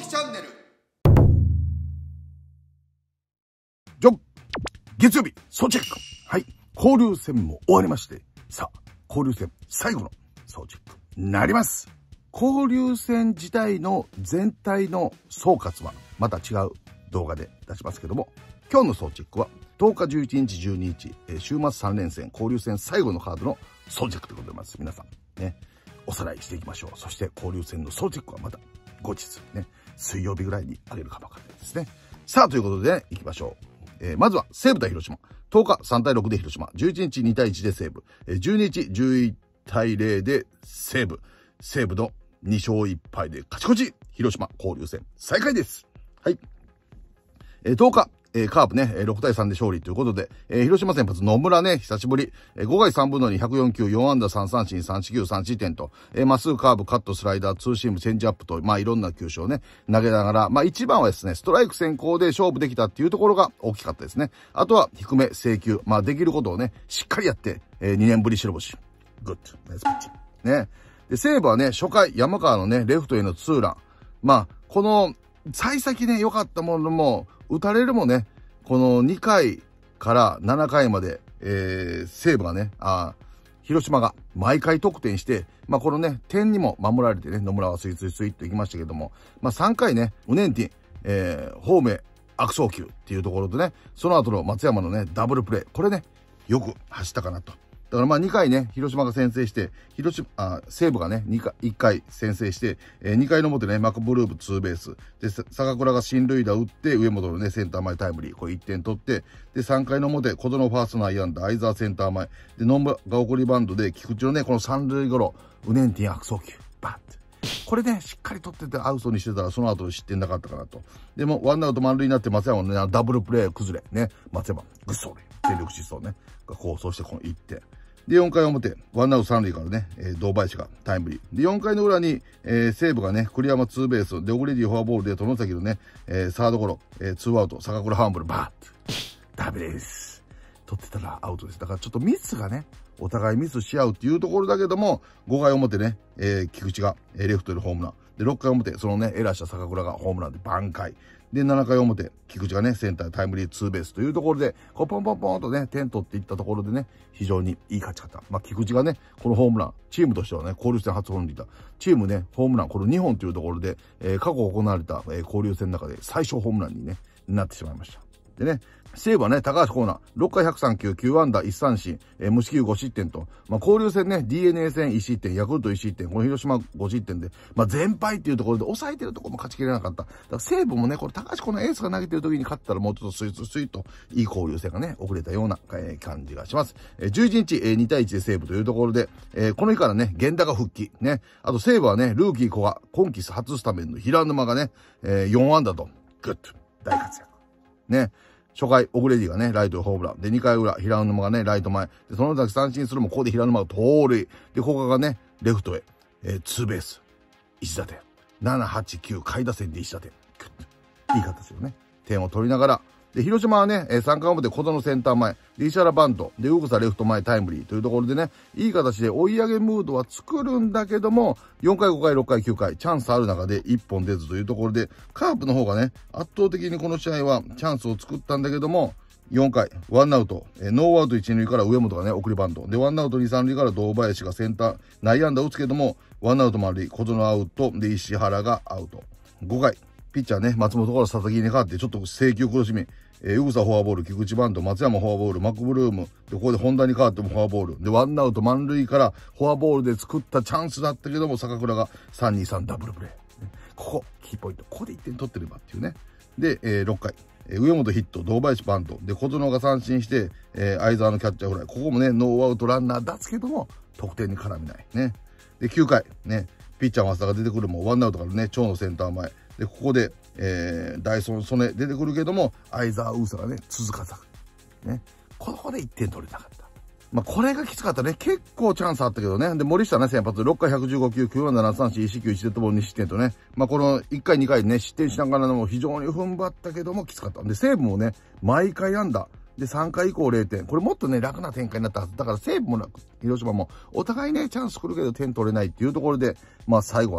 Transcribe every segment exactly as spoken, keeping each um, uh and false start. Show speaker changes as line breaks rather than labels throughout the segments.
きチャンネル。
じゃ月曜日、総チェック。はい。交流戦も終わりまして、さあ、交流戦最後の総チェックになります。交流戦自体の全体の総括はまた違う動画で出しますけども、今日の総チェックはとおか、じゅういちにち、じゅうににち、えー、週末さん連戦、交流戦最後のカードの総チェックでございます。皆さん、ね、おさらいしていきましょう。そして交流戦の総チェックはまた後日、ね、水曜日ぐらいに上げるかもわかんないですね。さあ、ということで、ね、行きましょう。えー、まずは西武対広島。とおかさんたいろくで広島。じゅういちにちにたいいちで西武。えー、じゅうににちじゅういちたいゼロで西武。西武のにしょういっぱいで勝ち越し。広島交流戦再開です。はい。えー、とおか、えー、カープね、ろくたいさんで勝利ということで、えー、広島先発野村ね、久しぶり。えー、ごかいさんぶんのに、ひゃくよんきゅう、よんあんださんさんしん、さんしきゅう、さんしってんと、えー、まっすぐカーブ、カット、スライダー、ツーシーム、チェンジアップと、まあいろんな球種をね、投げながら、まあ一番はですね、ストライク先行で勝負できたっていうところが大きかったですね。あとは低め、制球、まあできることをね、しっかりやって、えー、にねんぶり白星。グッド。ナイスピッチ。ね。で、西武はね、初回、山川のね、レフトへのツーラン。まあ、この、幸先ね、良かったものも、打たれるもね、このにかいからななかいまで、えー、西武がね、あ広島が毎回得点して、まあこのね、点にも守られてね、野村はスイスイスイっといきましたけども、まあさんかいね、ウネンティン、えー、ホームへ悪送球っていうところでね、その後の松山のね、ダブルプレー、これね、よく走ったかなと。だからまあにかいね、広島が先制して、広島、あ、西武がね、にかい、いっかい先制して、えー、にかいの表ね、マクブルームツーベース。で、坂倉が進塁打打って、上本のね、センター前タイムリー、これいってん取って、で、さんかいの表、小園ファースト内野安打、相沢センター前。で、野村が送りバントで、菊池のね、この三塁ゴロ、ウネンティン悪送球、バッて。これね、しっかり取っててアウトにしてたら、その後失点なかったかなと。でも、ワンアウト満塁になって、松山のね、ダブルプレー崩れ、ね、松山、ぐっそり、全力疾走ね、が構想してこのいってん。で、よんかい表、ワンアウト三塁からね、えー、堂林がタイムリー。で、よんかいの裏に、えー、西武がね、栗山ツーベース、で、オグレディフォアボールで、外崎のね、えー、サードゴロ、えー、ツーアウト、坂倉ハンブル、バーッダメです。取ってたらアウトです。だからちょっとミスがね、お互いミスし合うっていうところだけども、ごかい表ね、えー、菊池が、えー、レフトでホームラン。で、ろっかい表、そのね、エラーした坂倉がホームランで挽回。で、ななかい表、菊池がね、センタータイムリーツーベースというところで、こう、ポンポンポンとね、点取っていったところでね、非常にいい勝ち方。まあ、菊池がね、このホームラン、チームとしてはね、交流戦初本塁打。チームね、ホームラン、このにほんというところで、えー、過去行われた、えー、交流戦の中で最小ホームランにね、なってしまいました。でね、西武はね、高橋光成、ろっかいひゃくさんきゅう、きゅうあんだいちさんしん、えー、無四球ごしってんと、まあ、交流戦ね、ディーエヌエー 戦いちしってん、ヤクルトいちしってん、この広島ごしってんで、まあ、全敗っていうところで抑えてるところも勝ちきれなかった。だから西武もね、これ高橋光成エースが投げてる時に勝ったらもうちょっとスイスイスイと、いい交流戦がね、遅れたような、えー、感じがします。えー、じゅういちにち、えー、にたいいちで西武というところで、えー、この日からね、源田が復帰。ね。あと西武はね、ルーキー古賀、今季初スタメンの平沼がね、えー、よんあんだと、グッと、大活躍。ね。初回、オグレディがね、ライトホームラン。で、にかい裏、平沼がね、ライト前。で、その先三振するも、ここで平沼が盗塁。で、古賀がね、レフトへ、えー、ツーベース。いち打点。なな、はち、きゅう、下位打線でいち打点。いい形よね。点を取りながら。で、広島はね、えー、さんかい表、小園センター前。で、石原バント。で、ウグサレフト前タイムリーというところでね、いい形で追い上げムードは作るんだけども、よんかい、ごかい、ろっかい、きゅうかい、チャンスある中でいっぽん出ずというところで、カープの方がね、圧倒的にこの試合はチャンスを作ったんだけども、よんかい、ワンアウト、えー、ノーアウトいち、にるいから上本がね、送りバント。で、ワンアウトに、さんるいから堂林がセンター、内野安打打つけども、ワンアウト満塁、小園アウト、で、石原がアウト。ごかい、ピッチャーね、松本から佐々木に変わって、ちょっと制球苦しみ。えー、ウグサフォアボール、菊池バント、松山フォアボール、マクブルーム。で、ここで本田に変わってもフォアボール。で、ワンアウト満塁からフォアボールで作ったチャンスだったけども、坂倉がさんにさんダブルプレー。ここ、キーポイント。ここでいってん取ってればっていうね。で、えー、ろっかい。えー、上本ヒット、堂林バント。で、小園が三振して、えー、相沢のキャッチャーフライ。ここもね、ノーアウトランナーだつけども、得点に絡みない。ね。で、きゅうかい。ね。ピッチャー松田が出てくるも、ワンアウトからね、長野センター前。で、ここで、えー、ダイソン、ソネ出てくるけども、相沢ウーサがね、続かず。ね。ここでいってん取れなかった。まあ、これがきつかったね。結構チャンスあったけどね。で、森下ね、先発、ろっかいひゃくじゅうごきゅう、きゅうあんだななさんしん、いちしきゅう、いちデッドボールに失点とね。まあ、このいっかい、にかいね、失点しながらも非常に踏ん張ったけどもきつかった。で、西武もね、毎回安打。で、さんかい以降れいてん。これもっとね、楽な展開になったはず。だから西武も広島も、お互いね、チャンス来るけど点取れないっていうところで、まあ最後はね、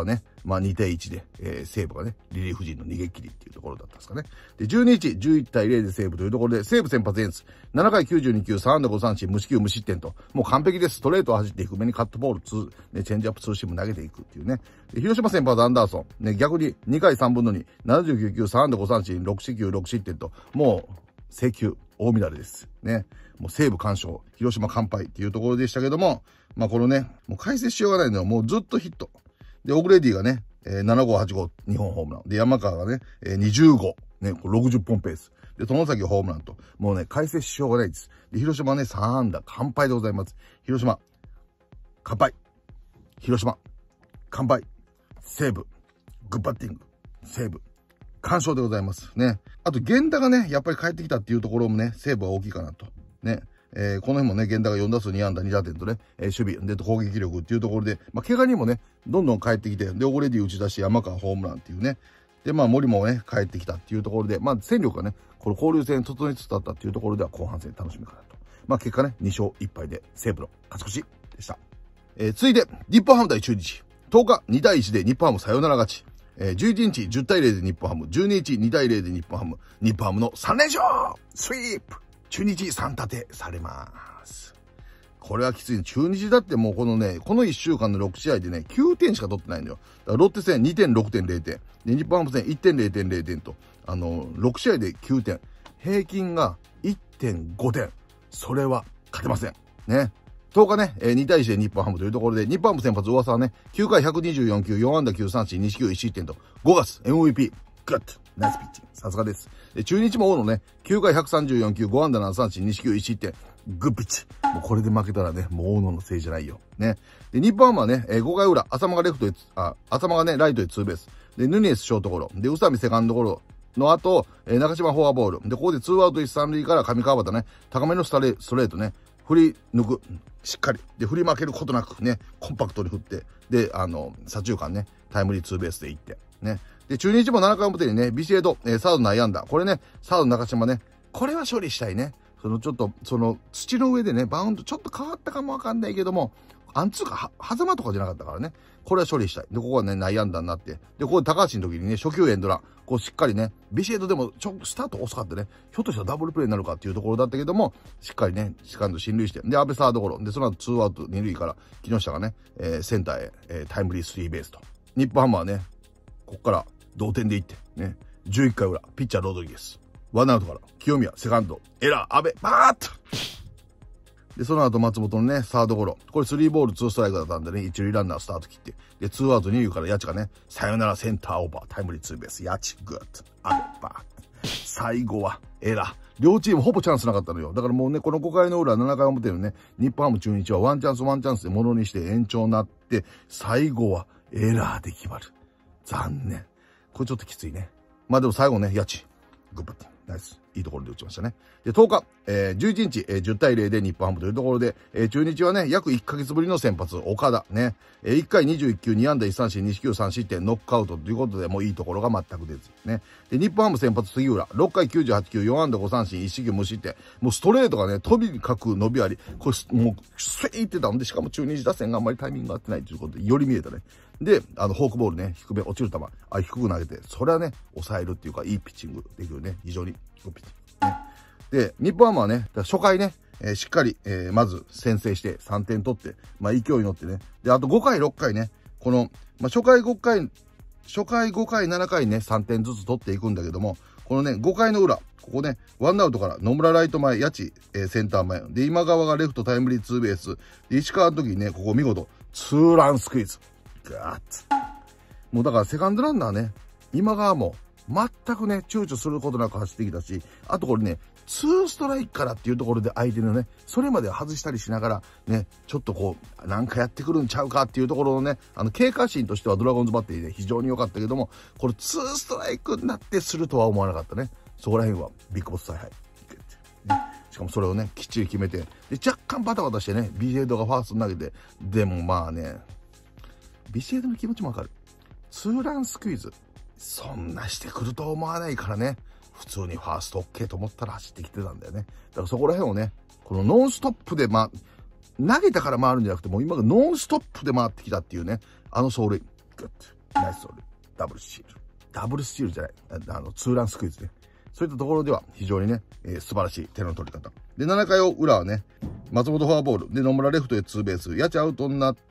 まあにたいいちで、えー、西武がね、リリーフ陣の逃げ切りっていうところだったんですかね。で、じゅうににち、じゅういちたいゼロで西武というところで、西武先発エンス、ななかいきゅうじゅうにきゅう、さんあんだごさんしん、無四球無失点と、もう完璧です。ストレートを走って低めにカットボールツー、ね、チェンジアップツーシーム投げていくっていうね。で、広島先発アンダーソン、ね、逆ににかいさんぶんのに、ななじゅうきゅうきゅう、さんあんだごさんしん、ろくしきゅうろく失点と、もう、制球、大乱れです。ね。もう西武完勝、広島完敗っていうところでしたけども、まあこのね、もう解説しようがないのはもうずっとヒット。で、オグレディがね、えー、ななごうはちごう、にほんホームラン。で、山川がね、えー、にじゅうご、ね、ろくじゅっぽんペース。で、外崎ホームランと、もうね、解説しようがないです。で、広島ね、さんあんだ、完敗でございます。広島、完敗。広島、完敗。西武、グッバッティング。西武、完勝でございますね。あと、源田がね、やっぱり帰ってきたっていうところもね、西武は大きいかなと。ね。えー、この辺もね、源田がよんだすうにあんだにだてんとね、えー、守備、で、攻撃力っていうところで、まあ、怪我にもね、どんどん帰ってきて、で、オグレディ打ち出し、山川ホームランっていうね。で、まあ、森もね、帰ってきたっていうところで、まあ、戦力がね、この交流戦整いつつあったっていうところでは、後半戦楽しみかなと。まあ、結果ね、にしょういっぱいで、西武の勝ち越しでした。えー、続いて、日本ハム対中日。とおか、にたいいちで日本ハムサヨナラ勝ち。えー、じゅういちにちじゅったいゼロで日本ハム、じゅうににちにたいゼロで日本ハム、日本ハムのさんれんしょうスイープ中日さん立てされます。これはきついね。中日だってもうこのね、このいっしゅうかんのろくしあいでね、きゅうてんしか取ってないのよ。だからロッテ戦にてんろくてんゼロてん。で、日本ハム戦いってんゼロてんゼロてんと、あの、ろくしあいできゅうてん。平均が いってんごてん。それは勝てません。ね。とおかね、えー、にたいいちで日本ハムというところで、日本ハム先発噂はね、きゅうかいひゃくにじゅうよんきゅう、よんあんだきゅうさんしん、にしきゅういち失点と、ごがつ エムブイピー、グッド、ナイスピッチング、さすがです。で、中日も大野ね、きゅうかいひゃくさんじゅうよんきゅう、ごあんだななさんしん、にしきゅういち失点、グッピッチ。もうこれで負けたらね、もう大野のせいじゃないよ。ね。で、日本ハムはね、えー、ごかいうら、浅間がレフトへ、あ、浅間がね、ライトへツーベース。で、ヌニエスショートゴロ。で、宇佐美セカンドゴロ。の後、えー、中島フォアボール。で、ここでツーアウトいち、さんるいから上川端ね、高めのストレートね、振り抜く。しっかり。で、振り負けることなくね、コンパクトに振って、で、あの、左中間ね、タイムリーツーベースでいって、ね。で、中日もななかい表にね、ビシエド、えー、サード内野安打。これね、サード中島ね、これは処理したいね。そのちょっと、その土の上でね、バウンドちょっと変わったかもわかんないけども、あんつうか、は、狭間とかじゃなかったからね。これは処理したい。で、ここはね、内野安打になって。で、ここで高橋の時にね、初球エンドラン。こうしっかりね、ビシエドでもちょっとスタート遅かったね。ひょっとしたらダブルプレーになるかっていうところだったけども、しっかりね、セカンド進塁して。で、安倍サードゴロ。で、その後ツーアウトにるいから、木下がね、えー、センターへ、えー、タイムリースリーベースと。日本ハムはね、こっから同点でいって、ね、じゅういっかいうら、ピッチャーロドリゲス。ワンアウトから、清宮、セカンド、エラー、安倍、バーッと。で、その後松本のね、サードゴロ。これスリーボールツーストライクだったんでね、一塁ランナースタート切って。で、ツーアウトにるいからヤチがね、サヨナラセンターオーバー、タイムリーツーベース、ヤチ、グッド、アベバー。最後はエラー。両チームほぼチャンスなかったのよ。だからもうね、このごかいの裏、ななかい表のね、日本ハム中日はワンチャンスワンチャンスでものにして延長になって、最後はエラーで決まる。残念。これちょっときついね。まあでも最後ね、ヤチ、グッバッティング。ナイス。いいところで打ちましたね。で、とおか、えー、じゅういちにち、えー、じゅったいゼロで日本ハムというところで、えー、中日はね、約いっかげつぶりの先発、岡田、ね。えー、いっかいにじゅういっきゅう、にあんだいちさんしん、にしきゅうさん失点、ノックアウトということで、もういいところが全く出ず、ね。で、日本ハム先発杉浦、ろっかいきゅうじゅうはちきゅう、よんあんだごさんしん、いちしきゅう無失点。もうストレートがね、とにかく伸びあり、これ、もう、スイーってたんで、しかも中日打線があんまりタイミングが合ってないということで、より見えたね。で、あの、フォークボールね、低め、落ちる球、あ、低く投げて、それはね、抑えるっていうか、いいピッチングできるね。非常に、いいピッチング。ね、で、日本ハムはね、初回ね、えー、しっかり、えー、まず先制してさんてん取って、まあ勢いに乗ってね。で、あとごかい、ろっかいね、この、まあ初回ごかい、初回ごかい、ななかいね、さんてんずつ取っていくんだけども、このね、ごかいの裏、ここね、ワンアウトから野村ライト前、八千、えー、センター前。で、今川がレフトタイムリーツーベース。で、石川の時にね、ここ見事、ツーランスクイズ。ガーッツ。もうだからセカンドランナーね、今川も、全くね、躊躇することなく走ってきたし、あとこれね、ツーストライクからっていうところで相手のね、それまで外したりしながら、ね、ちょっとこう、なんかやってくるんちゃうかっていうところのね、あの、警戒心としてはドラゴンズバッテリーで非常に良かったけども、これツーストライクになってするとは思わなかったね。そこら辺はビッグボス采配。ね、しかもそれをね、きっちり決めて、で、若干バタバタしてね、ビシエドがファーストに投げて、でもまあね、ビシエドの気持ちもわかる。ツーランスクイズ。そんなしてくると思わないからね。普通にファースト OK と思ったら走ってきてたんだよね。だからそこら辺をね、このノンストップでま、投げたから回るんじゃなくて、もう今がノンストップで回ってきたっていうね、あの走塁。グッナイスソール、ダブルスチール。ダブルスチールじゃない、あの、ツーランスクイズね。そういったところでは非常にね、えー、素晴らしい点の取り方。で、ななかい裏はね、松本フォアボール。で、野村レフトへツーベース。谷内アウトになって、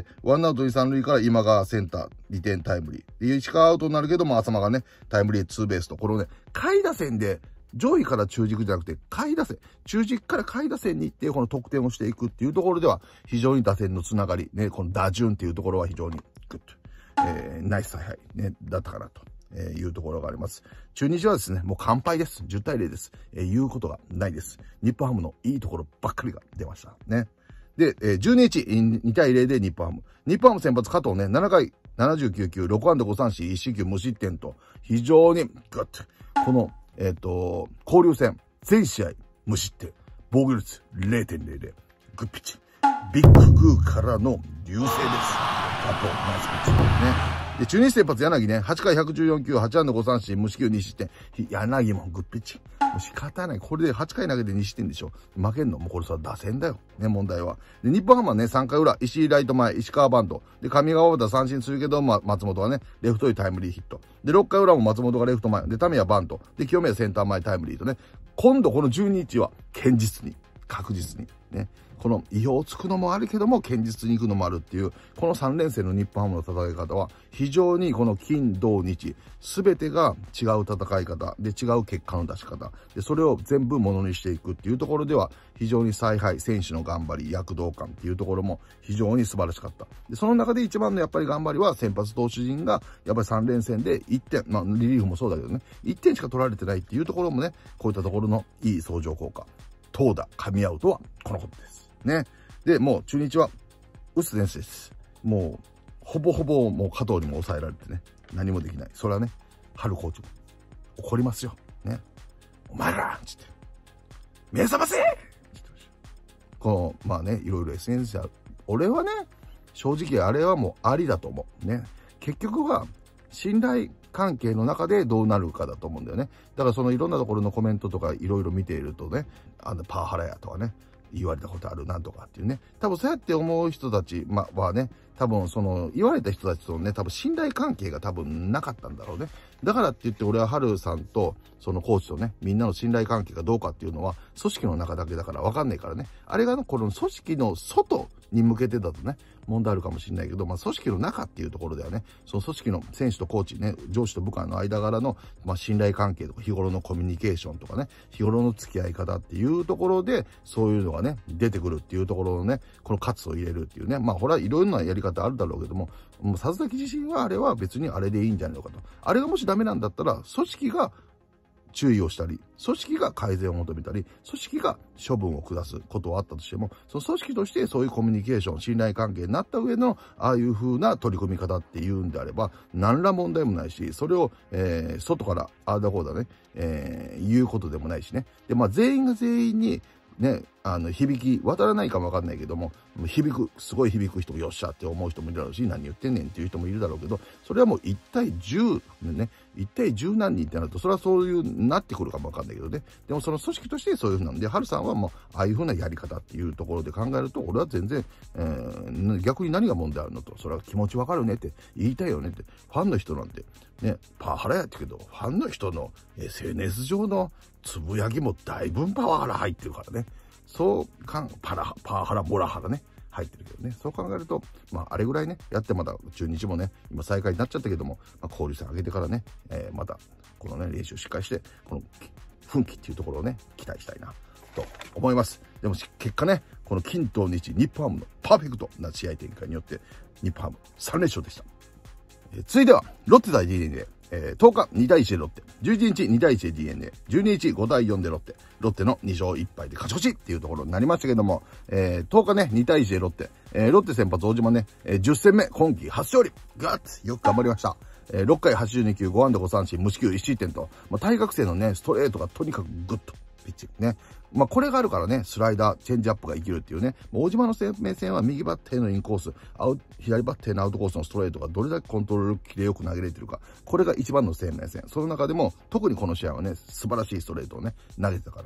ワンアウトにさん塁から今川センター、にてんタイムリー。で、石川アウトになるけども、浅間がね、タイムリーツーベースと、このね、下位打線で、上位から中軸じゃなくて、下位打線、中軸から下位打線に行って、この得点をしていくっていうところでは、非常に打線のつながり、ね、この打順っていうところは非常にグッと、えー、ナイス采配、ね、だったかなと。えー、いうところがあります。中日はですね、もう完敗です。じゅうたいゼロです。えー、言うことがないです。日本ハムのいいところばっかりが出ました。ね。で、えー、じゅうににち、にたいゼロで日本ハム。日本ハム先発加藤ね、ななかいななじゅうきゅうきゅう、ろくあんだごさんしん、いちしんきゅう無失点と、非常にグッと、この、えっ、ー、と、交流戦、全試合無失点、防御率 ゼロてんゼロゼロ、グッピッチ。ビッググーからの流星です。加藤、ナイスピッチ。ね。で、中日先発柳ね、はちかいひゃくじゅうよんきゅう、はちあんだごさんしん、無四球に失点。柳もグッピッチ。もう仕方ない。これではちかい投げてに失点でしょ。負けんのもうこれさ、打線だよ。ね、問題は。で、日本ハムはね、さんかい裏、石井ライト前、石川バント。で、上川端三振するけど、ま、松本はね、レフトにタイムリーヒット。で、ろっかい裏も松本がレフト前。で、タミヤバント。で、清宮センター前タイムリーとね。今度このじゅうににちは、堅実に、確実に、ね。この意表をつくのもあるけども、堅実に行くのもあるっていう、このさんれんせんの日本ハムの戦い方は、非常にこの金、土、日、すべてが違う戦い方、で違う結果の出し方、で、それを全部ものにしていくっていうところでは、非常に采配、選手の頑張り、躍動感っていうところも非常に素晴らしかった。で、その中で一番のやっぱり頑張りは、先発投手陣が、やっぱりさんれんせんでいってん、まあ、リリーフもそうだけどね、いってんしか取られてないっていうところもね、こういったところのいい相乗効果。投打噛み合うとは、このことです。ね。で、もう中日は、打つ選手です。もう、ほぼほぼもう加藤にも抑えられてね、何もできない。それはね、春コーチも怒りますよ。ね。お前らつって、目覚ませこの、まあね、いろいろ エスエヌエス や、俺はね、正直あれはもうありだと思う。ね。結局は、信頼関係の中でどうなるかだと思うんだよね。だからそのいろんなところのコメントとかいろいろ見ているとね、あのパワハラやとかね、言われたことあるなんとかっていうね。多分そうやって思う人たち、ま、はね、多分その言われた人たちとのね、多分信頼関係が多分なかったんだろうね。だからって言って俺は春さんとそのコーチとね、みんなの信頼関係がどうかっていうのは組織の中だけだから分かんないからね。あれがこの組織の外に向けてだとね、問題あるかもしれないけど、まあ組織の中っていうところではね、その組織の選手とコーチね、上司と部下の間柄の、まあ、信頼関係とか日頃のコミュニケーションとかね、日頃の付き合い方っていうところで、そういうのがね、出てくるっていうところのね、この喝を入れるっていうね、まあ、これはいろんなやり方あるだろうけども、もう佐々木自身はあれは別にあれでいいんじゃないのかと。あれがもしダメなんだったら、組織が注意をしたり、組織が改善を求めたり、組織が処分を下すことはあったとしても、その組織としてそういうコミュニケーション、信頼関係になった上の、ああいう風な取り組み方っていうんであれば、何ら問題もないし、それを、えー、外から、ああだこうだね、えー、言うことでもないしね。で、まあ、全員が全員に、ね、あの、響き、渡らないかもわかんないけども、響く、すごい響く人もよっしゃって思う人もいるだろうし、何言ってんねんっていう人もいるだろうけど、それはもう一対十、ね、一対十何人ってなると、それはそういう、なってくるかもわかんないけどね。でもその組織としてそういうふうなんで、春さんはもう、ああいうふうなやり方っていうところで考えると、俺は全然、えー、逆に何が問題あるのと、それは気持ちわかるねって言いたいよねって、ファンの人なんて、ね、パワハラやってけど、ファンの人の エスエヌエス 上のつぶやきもだいぶパワハラ入ってるからね。そうかん、パラ、パワハラ、モラハラね、入ってるけどね。そう考えると、まあ、あれぐらいね、やってまだ中日もね、今再開になっちゃったけども、まあ、交流戦上げてからね、えー、また、このね、練習をしっかりして、この、奮起っていうところをね、期待したいな、と思います。でも、結果ね、この金土日、日本ハムのパーフェクトな試合展開によって、日本ハムさんれんしょうでした。えー、続いては、ロッテ対 ディーエヌエー。えー、とおかにたいいちでロッテ、じゅういちにちにたいいちで ディーエヌエー、じゅうににちごたいよんでロッテ、ロッテのにしょういっぱいで勝ち越しっていうところになりましたけども、えー、とおかね、にたいいちでロッテ、えー、ロッテ先発大島ね、えー、じゅっせんめ、今季初勝利、ガッツよく頑張りました。えー、ろっかいはちじゅうにきゅう、ごあんだごさんしん、無四球いち失点と、まあ、対角線のね、ストレートがとにかくグッとピッチングね。まあ、これがあるからね、スライダー、チェンジアップが生きるっていうね、大島の生命線は右バッターへのインコース、アウ左バッターへのアウトコースのストレートがどれだけコントロールキレよく投げれてるか、これが一番の生命線。その中でも、特にこの試合はね、素晴らしいストレートをね、投げてたかなと。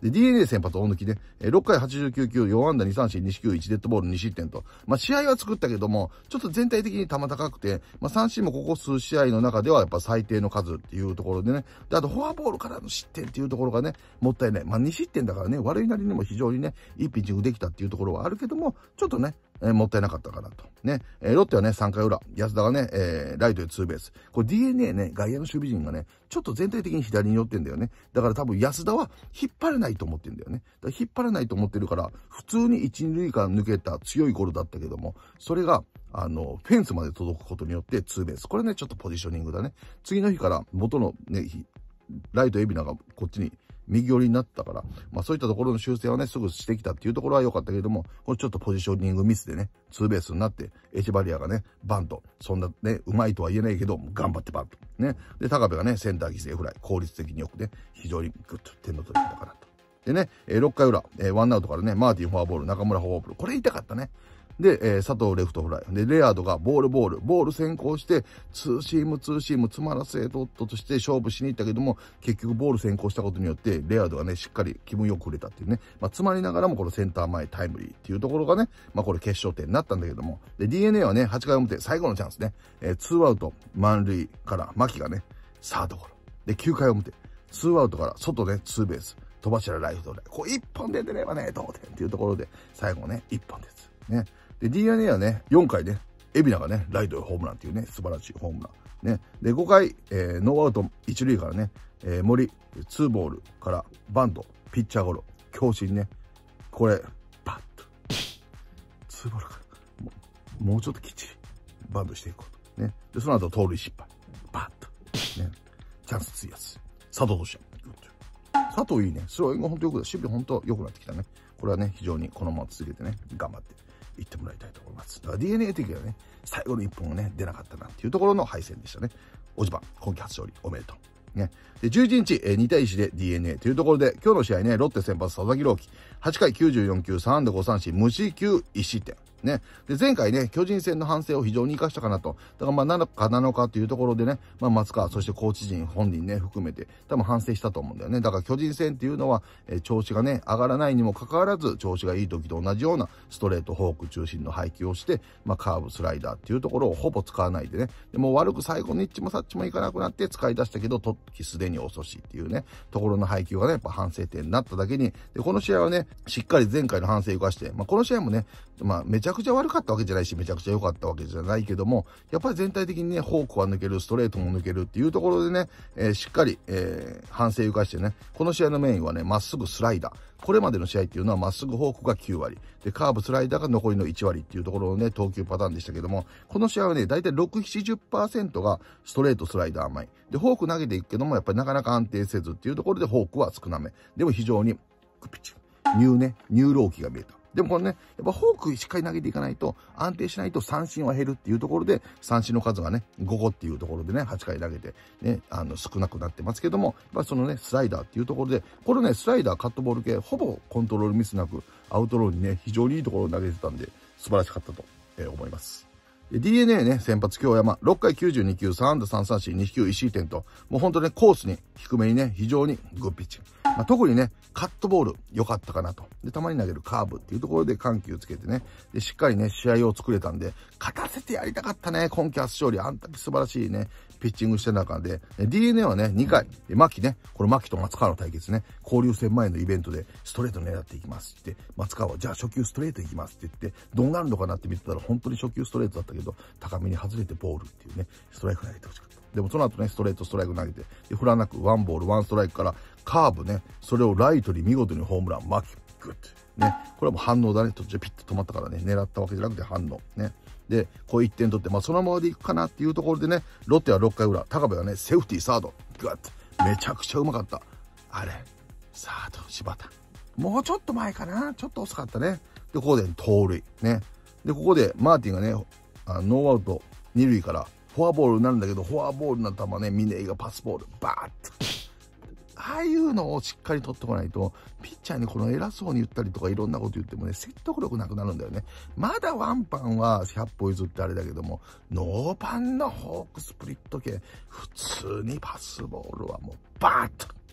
で、ディーエヌエー 先発大抜きね、ろっかいはちじゅうきゅうきゅう、よん安打に三振、に四球いちデッドボールに失点と、まあ試合は作ったけども、ちょっと全体的に球高くて、まあ三振もここ数試合の中ではやっぱ最低の数っていうところでね、で、あとフォアボールからの失点っていうところがね、もったいない。まあに失点だからね、悪いなりにも非常にね、いいピッチングできたっていうところはあるけども、ちょっとね、えー、もったいなかったかなと。ね、えー、ロッテはね、さんかい裏、安田がね、えー、ライトでツーベース。これ ディーエヌエー ね、外野の守備陣がね、ちょっと全体的に左に寄ってんだよね。だから多分安田は引っ張れないと思ってんだよね。だから引っ張れないと思ってるから、普通に一、二塁間抜けた強いゴロだったけども、それが、あの、フェンスまで届くことによってツーベース。これね、ちょっとポジショニングだね。次の日から元のね、ライト海老名がこっちに右寄りになったから、まあそういったところの修正はね、すぐしてきたっていうところは良かったけれども、これちょっとポジショニングミスでね、ツーベースになって、エチバリアがね、バント。そんなね、うまいとは言えないけど、頑張ってバント。ね。で、高部がね、センター犠牲フライ。効率的によくね、非常にグッと点の取り方かなと。でね、えー、ろっかい裏、えー、ワンアウトからね、マーティンフォアボール、中村フォアボール。これ痛かったね。で、えー、佐藤レフトフライ。で、レアードがボールボール、ボール先行して、ツーシーム、ツーシーム、詰まらせとっととして勝負しに行ったけども、結局ボール先行したことによって、レアードがね、しっかり気分よく売れたっていうね。まあ、詰まりながらもこのセンター前タイムリーっていうところがね、まあ、これ決勝点になったんだけども。で、ディーエヌエー はね、はちかい表、最後のチャンスね。えー、ツーアウト、満塁から、牧がね、サードゴロ。で、きゅうかい表、ツーアウトから外ね、ツーベース。戸柱ライフトで、こう一本出てればね、同点っていうところで、最後ね、一本です。ね。で、ディーエヌエー はね、よんかいね、海老名がね、ライトへホームランっていうね、素晴らしいホームラン。ね。で、ごかい、えー、ノーアウト一塁からね、えー、森、ツーボールからバント、ピッチャーゴロ、強振ね。これ、パッと。ツーボールからもう、もうちょっときっちり、バントしていこうと。ね。で、その後、盗塁失敗。パッと。ね。チャンスついやつ。佐藤投手。佐藤いいね。スローイング本当よくだ。守備本当良くなってきたね。これはね、非常にこのまま続けてね、頑張っていってもらいたいと思います。だから ディーエヌエー 的にはね、最後のいっぽんがね、出なかったなっていうところの敗戦でしたね。おじばん、今季初勝利おめでとう。ね。で、じゅういちにち、えー、にたいいちで ディーエヌエー というところで、今日の試合ね、ロッテ先発佐々木朗希、はちかいきゅうじゅうよんきゅう、さん安打ご三振、無四球いち失点。ね。で、前回ね、巨人戦の反省を非常に活かしたかなと。だからまあ、なのかなのかというところでね、まあ、松川、そしてコーチ陣本人ね、含めて、多分反省したと思うんだよね。だから巨人戦っていうのは、えー、調子がね、上がらないにもかかわらず、調子がいい時と同じようなストレート、フォーク中心の配球をして、まあ、カーブ、スライダーっていうところをほぼ使わないでね。でも悪く最後にっちもさっちもいかなくなって使い出したけど、とっきすでに遅しっていうね、ところの配球がね、やっぱ反省点になっただけに、で、この試合はね、しっかり前回の反省を生かして、まあ、この試合もね、まあ、めちゃくちゃ悪かったわけじゃないし、めちゃくちゃ良かったわけじゃないけども、やっぱり全体的にね、フォークは抜ける、ストレートも抜けるっていうところでね、えー、しっかり、えー、反省を生かしてね、この試合のメインはね、まっすぐスライダー。これまでの試合っていうのはまっすぐフォークがきゅうわり。で、カーブスライダーが残りのいちわりっていうところのね、投球パターンでしたけども、この試合はね、だいたいろく、ななじゅっパーセント がストレート、スライダー甘い。で、フォーク投げていくけども、やっぱりなかなか安定せずっていうところでフォークは少なめ。でも非常に、グピッチュ。ニューね、ニューローキが見えた。でもこれね、やっぱフォークしっかり投げていかないと、安定しないと三振は減るっていうところで、三振の数がね、ごこっていうところでね、はちかい投げて、ね、あの、少なくなってますけども、やっぱりそのね、スライダーっていうところで、これね、スライダー、カットボール系、ほぼコントロールミスなく、アウトローにね、非常にいいところを投げてたんで、素晴らしかったと、えー、思います。ディーエヌエー ね、先発京山、ろっかいきゅうじゅうにきゅう、さん安打さん三振、に四球いち失点と、もうほんとね、コースに低めにね、非常にグッピッチング。まあ、特にね、カットボール良かったかなと。で、たまに投げるカーブっていうところで緩急つけてね、で、しっかりね、試合を作れたんで、勝たせてやりたかったね、今季初勝利。あんだけ素晴らしいね、ピッチングしてる中で、ディーエヌエー はね、にかい、で、牧ね、これ牧と松川の対決ね、交流戦前のイベントでストレート狙っていきますって、松川は、じゃあ初球ストレートいきますって言って、どうなるのかなって見てたら、本当に初球ストレートだったけど、高めに外れてボールっていうね、ストライク投げてほしかった。でもその後ね、ストレート、ストライク投げて、で、振らなくワンボール、ワンストライクから、カーブね、それをライトに見事にホームラン、牧、グッと。ね、これはもう反応だね、途中でピッと止まったからね、狙ったわけじゃなくて反応。ね。で、こういってん取って、まあそのままでいくかなっていうところでね、ロッテはろっかい裏、高部がね、セーフティーサード、グッと。めちゃくちゃうまかった。あれ、サード、柴田。もうちょっと前かな、ちょっと遅かったね。で、ここで盗塁。ね。で、ここでマーティンがね、あノーアウトに塁から、フォアボールになるんだけど、フォアボールの球ね、ミネイがパスボール、バーッと。ああいうのをしっかり取ってこないと、ピッチャーにこの偉そうに言ったりとかいろんなこと言ってもね、説得力なくなるんだよね。まだワンパンはひゃっぽ譲ってあれだけども、ノーパンのフォークスプリット系、普通にパスボールはもうバーッと。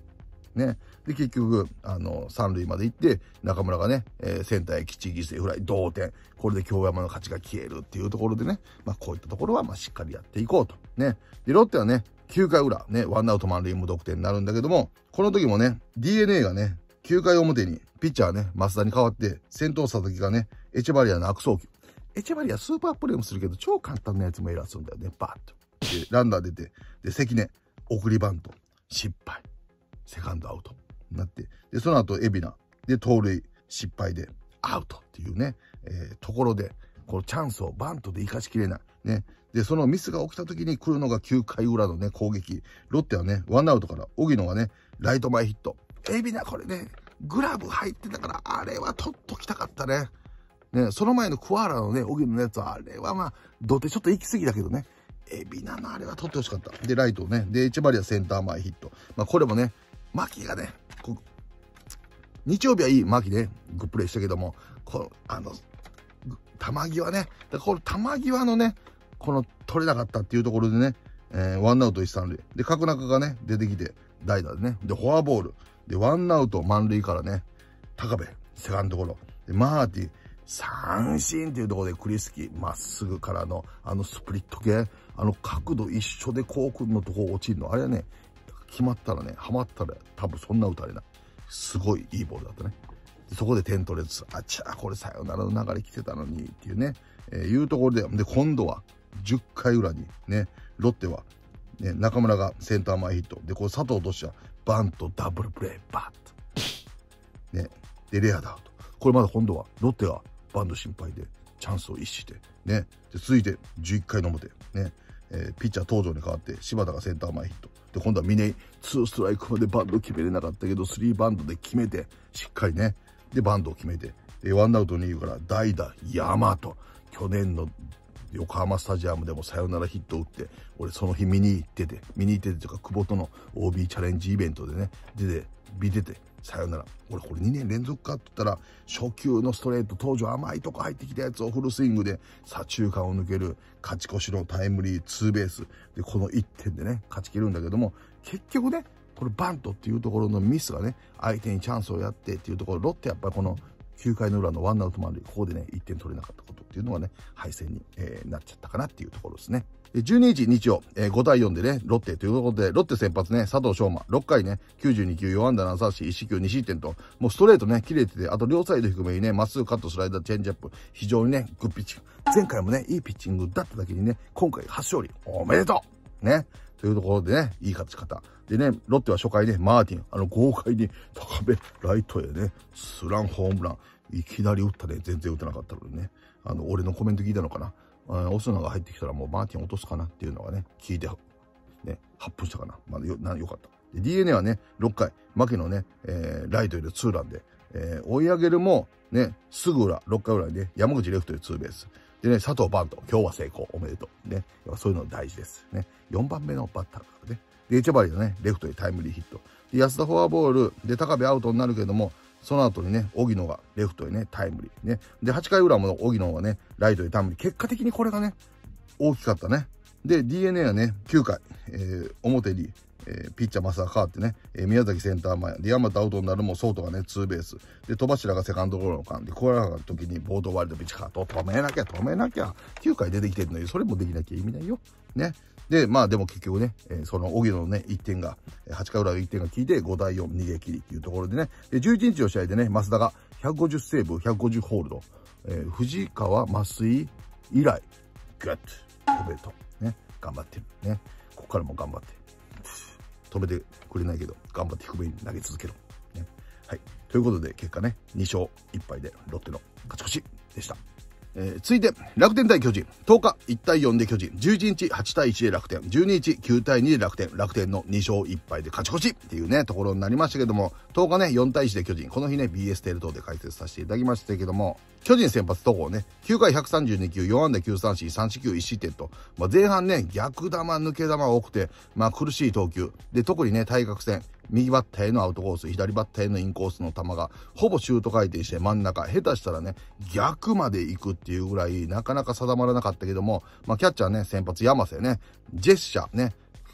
ね。で、結局、あの、三塁まで行って、中村がね、えー、センターへきっちり犠牲フライ、同点。これで京山の勝ちが消えるっていうところでね、まあ、こういったところは、まあ、しっかりやっていこうと。ね。で、ロッテはね、きゅうかい裏、ね、ワンアウト満塁無得点になるんだけども、この時もね、ディーエヌエー がね、きゅうかい表に、ピッチャーね、増田に代わって、先頭佐々木がね、エチェバリアの悪送球。エチェバリアスーパープレーもするけど、超簡単なやつもエラーするんだよね、バーッと。で、ランナー出て、で、関根、送りバント、失敗。セカンドアウト。なって。で、その後、海老名。で、盗塁、失敗で、アウトっていうね、えー、ところで、このチャンスをバントで生かしきれない。ね。で、そのミスが起きた時に来るのがきゅうかい裏のね、攻撃。ロッテはね、ワンアウトから、荻野がね、ライト前ヒット。海老名これね、グラブ入ってたから、あれは取っときたかったね。ね、その前のクワーラのね、荻野のやつは、あれはまあ、どうてちょっと行き過ぎだけどね。海老名のあれは取ってほしかった。で、ライトをね、で、エチェバリアセンター前ヒット。まあ、これもね、牧がね、こ日曜日はいい牧で、グップレイしたけども、この、あの、球際ね、だこの球際のね、この取れなかったっていうところでね、えー、ワンアウト一三塁。で、角中がね、出てきて、代打でね、で、フォアボール。で、ワンアウト満塁からね、高部、セカンドゴロ。で、マーティ、三振っていうところでクリスキー、まっすぐからの、あのスプリット系、あの角度一緒でコークのとこ落ちるの、あれはね、決まったらね、ハマったら多分そんな打たれない。すごいいいボールだったね。そこで点取れず、あちゃー、これサヨナラの流れ来てたのにっていうね、えー、いうところで、で、今度はじゅっかい裏にね、ロッテは、ね、中村がセンター前ヒット。で、これ佐藤としてはバント、ダブルプレー、バッと。ね、で、レアダウト。これまだ今度はロッテがバント心配でチャンスを逸して、ね、で、続いてじゅういっかいの表、ね、えー、ピッチャー東條に代わって柴田がセンター前ヒット。で、今度は峰井、ツーストライクまでバント決めれなかったけど、スリーバントで決めて、しっかりね、で、バントを決めて、で、ワンアウトに塁から代打、山と、去年の横浜スタジアムでもサヨナラヒットを打って、俺その日見に行ってて、見に行っててというか、久保との オービー チャレンジイベントでね、出て、見てて、サヨナラ。俺これにねん連続かって言ったら、初球のストレート、当時甘いとこ入ってきたやつをフルスイングで左中間を抜ける勝ち越しのタイムリーツーベース。で、このいってんでね、勝ち切るんだけども、結局ね、これバントっていうところのミスがね、相手にチャンスをやってっていうところ、ロッテやっぱりこのきゅうかいの裏のワンアウト満塁、ここでね、いってん取れなかったことっていうのがね、敗戦に、えー、なっちゃったかなっていうところですね。じゅうににち日曜、えー、ごたいよんでね、ロッテというところで、ロッテ先発ね、佐藤翔馬、ろっかいね、きゅうじゅうにきゅう、よん安打なな三振、いち四球に失点と、もうストレートね、切れてて、あと両サイド低めにね、まっすぐカット、スライダー、チェンジアップ、非常にね、グッピッチング。前回もね、いいピッチングだっただけにね、今回初勝利、おめでとうね。というところでね、いい勝ち方。でね、ロッテは初回ね、マーティン、あの豪快に高部、ライトへね、スランホームラン、いきなり打ったね、全然打てなかったのにね、あの、俺のコメント聞いたのかな。オスナが入ってきたらもうマーティン落とすかなっていうのがね、聞いて、ね、はっぷんしたかな。まあ、よ、な、よかった。で、ディーエヌエー はね、ろっかい、牧のね、えー、ライトへのツーランで、えー、追い上げるも、ね、すぐ裏、ろっかい裏にね、山口レフトへツーベース。でね、佐藤バント、今日は成功、おめでとう。ね、そういうの大事です。ね、よんばんめのバッターだからね。で、エチェバリのね、レフトへタイムリーヒット。で、安田フォアボール、で、高部アウトになるけども、その後にね、荻野がレフトへね、タイムリー。ね。で、はちかい裏も荻野がね、ライトへタイムリー。結果的にこれがね、大きかったね。で、ディーエヌエー はね、きゅうかい、えー、表に、えー、ピッチャーマスが変わってね、えー、宮崎センター前。で、山田アウトになるも、ソートがね、ツーベース。で、戸柱がセカンドゴロの間で、これらが時にボードワイルドピッチカート、止めなきゃ、止めなきゃ。きゅうかい出てきてるのに、それもできなきゃ意味ないよ。ね。で、まあでも結局ね、えー、その荻野のね、いってんが、はちかい裏のいってんが効いて、ごたいよん逃げ切りっていうところでね、で、じゅういちにちの試合でね、増田がひゃくごじゅうセーブ、ひゃくごじゅうホールド、えー、藤川、増井以来、グッと、おめでとう。ね、頑張ってる。ね、ここからも頑張って。止めてくれないけど、頑張って低めに投げ続けろ。ね、はい。ということで、結果ね、にしょういっぱいでロッテの勝ち越しでした。えー、続いて、楽天対巨人。とおか、いちたいよんで巨人。じゅういちにち、はちたいいちで楽天。じゅうににち、きゅうたいにで楽天。楽天のにしょういっぱいで勝ち越しっていうね、ところになりましたけども、とおかね、よんたいいちで巨人。この日ね、ビーエス テレ東で解説させていただきましたけども、巨人先発戸郷ね、きゅうかいひゃくさんじゅうにきゅう、よん安打きゅう三振、さん四球いち失点と、まあ、前半ね、逆球、抜け球多くて、まあ苦しい投球。で、特にね、対角線。右バッターへのアウトコース、左バッターへのインコースの球が、ほぼシュート回転して真ん中、下手したらね、逆まで行くっていうぐらい、なかなか定まらなかったけども、まあ、キャッチャーね、先発山瀬ね、ジェスチャーね、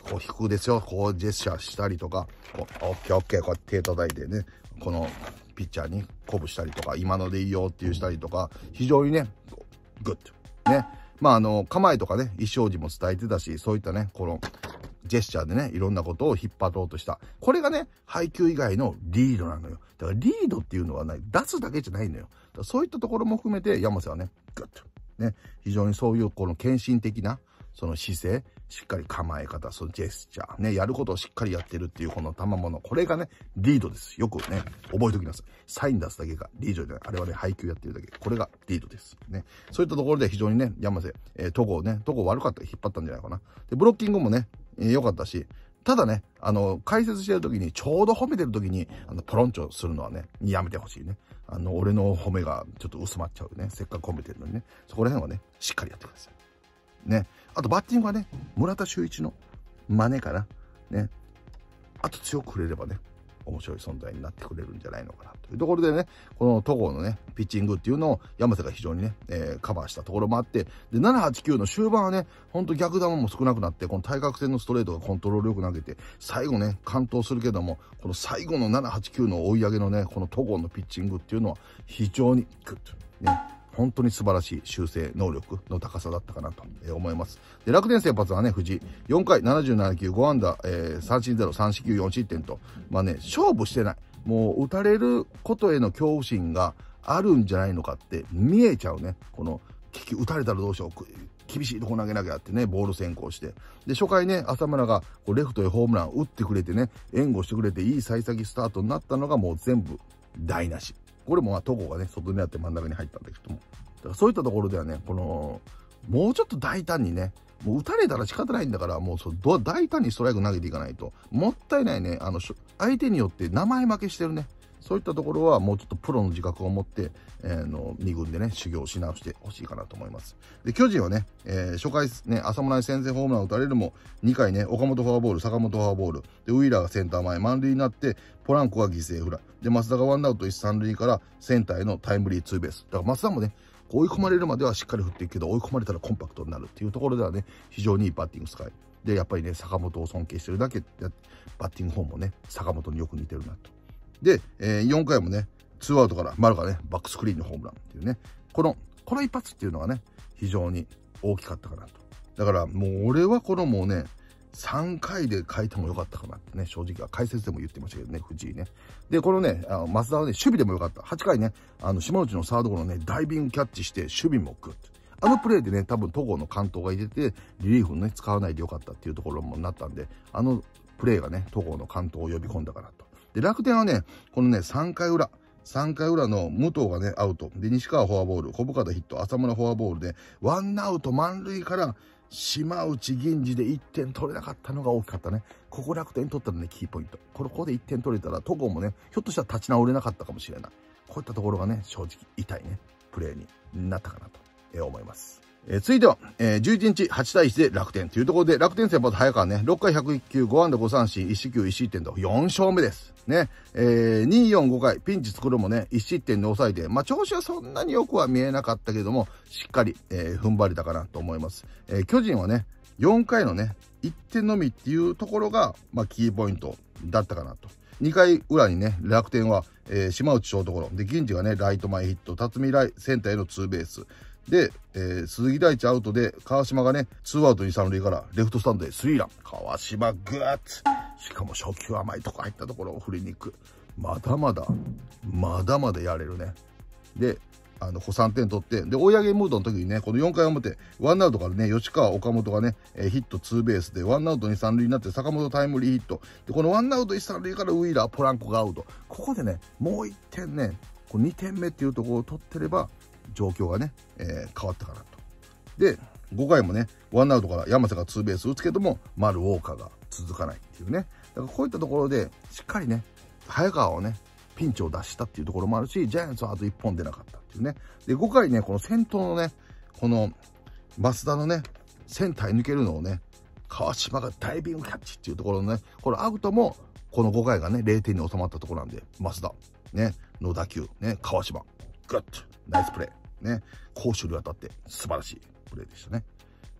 こう引くですよ。こうジェスチャーしたりとか、こう、オッケーオッケー、こうやって手叩いてね、このピッチャーに鼓舞したりとか、今のでいいよっていうしたりとか、非常にね、グッド。ね。まあ、あの、構えとかね、意思表示も伝えてたし、そういったね、この、ジェスチャーでね、いろんなことを引っ張ろうとした。これがね、配球以外のリードなのよ。だからリードっていうのはね、出すだけじゃないのよ。そういったところも含めて、山瀬はね、グッド。ね、非常にそういうこの献身的な、その姿勢、しっかり構え方、そのジェスチャー、ね、やることをしっかりやってるっていうこの賜物、これがね、リードです。よくね、覚えておきなさい。サイン出すだけがリードじゃない。あれはね、配球やってるだけ。これがリードです。ね。そういったところで非常にね、山瀬、えー、戸郷ね、戸郷悪かったら引っ張ったんじゃないかな。で、ブロッキングもね、えー、良かったし、ただね、あの、解説してる時に、ちょうど褒めてる時に、あの、ポロンチョするのはね、やめてほしいね。あの、俺の褒めがちょっと薄まっちゃうね。せっかく褒めてるのにね。そこら辺はね、しっかりやってください。ね。あとバッティングはね、村田修一の真似かな。ね。あと強くくれればね、面白い存在になってくれるんじゃないのかなというところでね、この戸郷のね、ピッチングっていうのを山瀬が非常にね、えー、カバーしたところもあって、で、ななはちきゅうの終盤はね、ほんと逆球も少なくなって、この対角線のストレートがコントロールよく投げて、最後ね、完投するけども、この最後のななはちきゅうの追い上げのね、この戸郷のピッチングっていうのは非常にグッド。ね。本当に素晴らしい修正能力の高さだったかなと思います。で、楽天先発はね、藤井。よんかいななじゅうななきゅう、ご安打、えー、さんしんゼロ、さんしんきゅう、よん失点と。まあね、勝負してない。もう打たれることへの恐怖心があるんじゃないのかって見えちゃうね。この、打たれたらどうしよう。厳しいとこ投げなきゃってね、ボール先行して。で、初回ね、浅村がこうレフトへホームラン打ってくれてね、援護してくれていい幸先スタートになったのがもう全部台無し。これもまあ、戸郷がね、外にあって真ん中に入ったんだけども。だからそういったところではね、この、もうちょっと大胆にね、もう打たれたら仕方ないんだから、もうそう大胆にストライク投げていかないと、もったいないね、あの、相手によって名前負けしてるね。そういったところはもうちょっとプロの自覚を持って、えー、のに軍でね、修行し直してほしいかなと思います。で、巨人はね、えー、初回ね、浅村に先制ホームランを打たれるも、にかいね、岡本フォアボール、坂本フォアボール、で、ウィーラーがセンター前、満塁になって、ポランコが犠牲フライ。で、増田がワンアウト一三塁からセンターへのタイムリーツーベース。だから増田もね、追い込まれるまではしっかり振っていくけど、追い込まれたらコンパクトになるっていうところではね、非常にいいバッティングスカイ。で、やっぱりね、坂本を尊敬してるだけ、バッティングフォームもね、坂本によく似てるなと。で、えー、よんかいもね、ツーアウトから丸がね、バックスクリーンのホームランっていうね、この、この一発っていうのがね、非常に大きかったかなと。だからもう俺はこのもうね、さんかいで書いてもよかったかなってね、正直は解説でも言ってましたけどね、藤井ね。で、このね、あの増田はね、守備でもよかった。はちかいね、あの、島内のサードゴロね、ダイビングキャッチして、守備もグッと。あのプレーでね、多分戸郷の完投が入れて、リリーフね、使わないでよかったっていうところもなったんで、あのプレーがね、戸郷の完投を呼び込んだかなと。で、楽天はね、このね、さんかいうら、さんかいうらの武藤がね、アウト。で、西川フォアボール、小深田ヒット、浅村フォアボールで、ワンアウト満塁から、島内銀次でいってん取れなかったのが大きかったね。ここ楽天取ったらね、キーポイント。これ、ここでいってん取れたら、戸郷もね、ひょっとしたら立ち直れなかったかもしれない。こういったところがね、正直痛いね、プレーになったかなと思います。えー、続いては、えー、じゅういちにちはちたいいちで楽天というところで、楽天先発早川ね、ろっかいひゃくいっきゅう、ご安打ご三振、いち四球いち失点とよん勝目です。ね。えー、に、よん、ごかい、ピンチ作るもね、いち失点で抑えて、まあ、調子はそんなによくは見えなかったけども、しっかり、えー、踏ん張れたかなと思います。えー、巨人はね、よんかいのね、いってんのみっていうところが、まあ、キーポイントだったかなと。にかいうらにね、楽天は、えー、島内ショートゴロ。で、銀次がね、ライト前ヒット、辰巳ライセンターへのツーベース。で、えー、鈴木大地アウトで、川島がね、ツーアウトに三塁から、レフトスタンドでスリーラン。川島グッツ。しかも初球甘いとこ入ったところを振りに行く。まだまだ、まだまだやれるね。で、あの、さんてん取って、で、追い上げムードの時にね、このよんかい表、ワンアウトからね、吉川、岡本がね、えー、ヒットツーベースで、ワンアウトに三塁になって、坂本タイムリーヒット。で、このワンアウトいち三塁からウィーラー、ポランコがアウト。ここでね、もういってんね、こうにてんめっていうところを取ってれば、状況がね、えー、変わったかなと。で、ごかいもね、ワンアウトから山瀬がツーベース打つけども、丸ウォーカーが続かないっていうね。だからこういったところで、しっかりね、早川をね、ピンチを出したっていうところもあるし、ジャイアンツはあといっぽん出なかったっていうね。で、ごかいね、この先頭のね、この、増田のね、センターに抜けるのをね、川島がダイビングキャッチっていうところのね、このアウトも、このごかいがね、れいてんに収まったところなんで、増田、ね、の打球、ね、川島、グッと、ナイスプレー。ね、攻守にわたって素晴らしいプレーでしたね。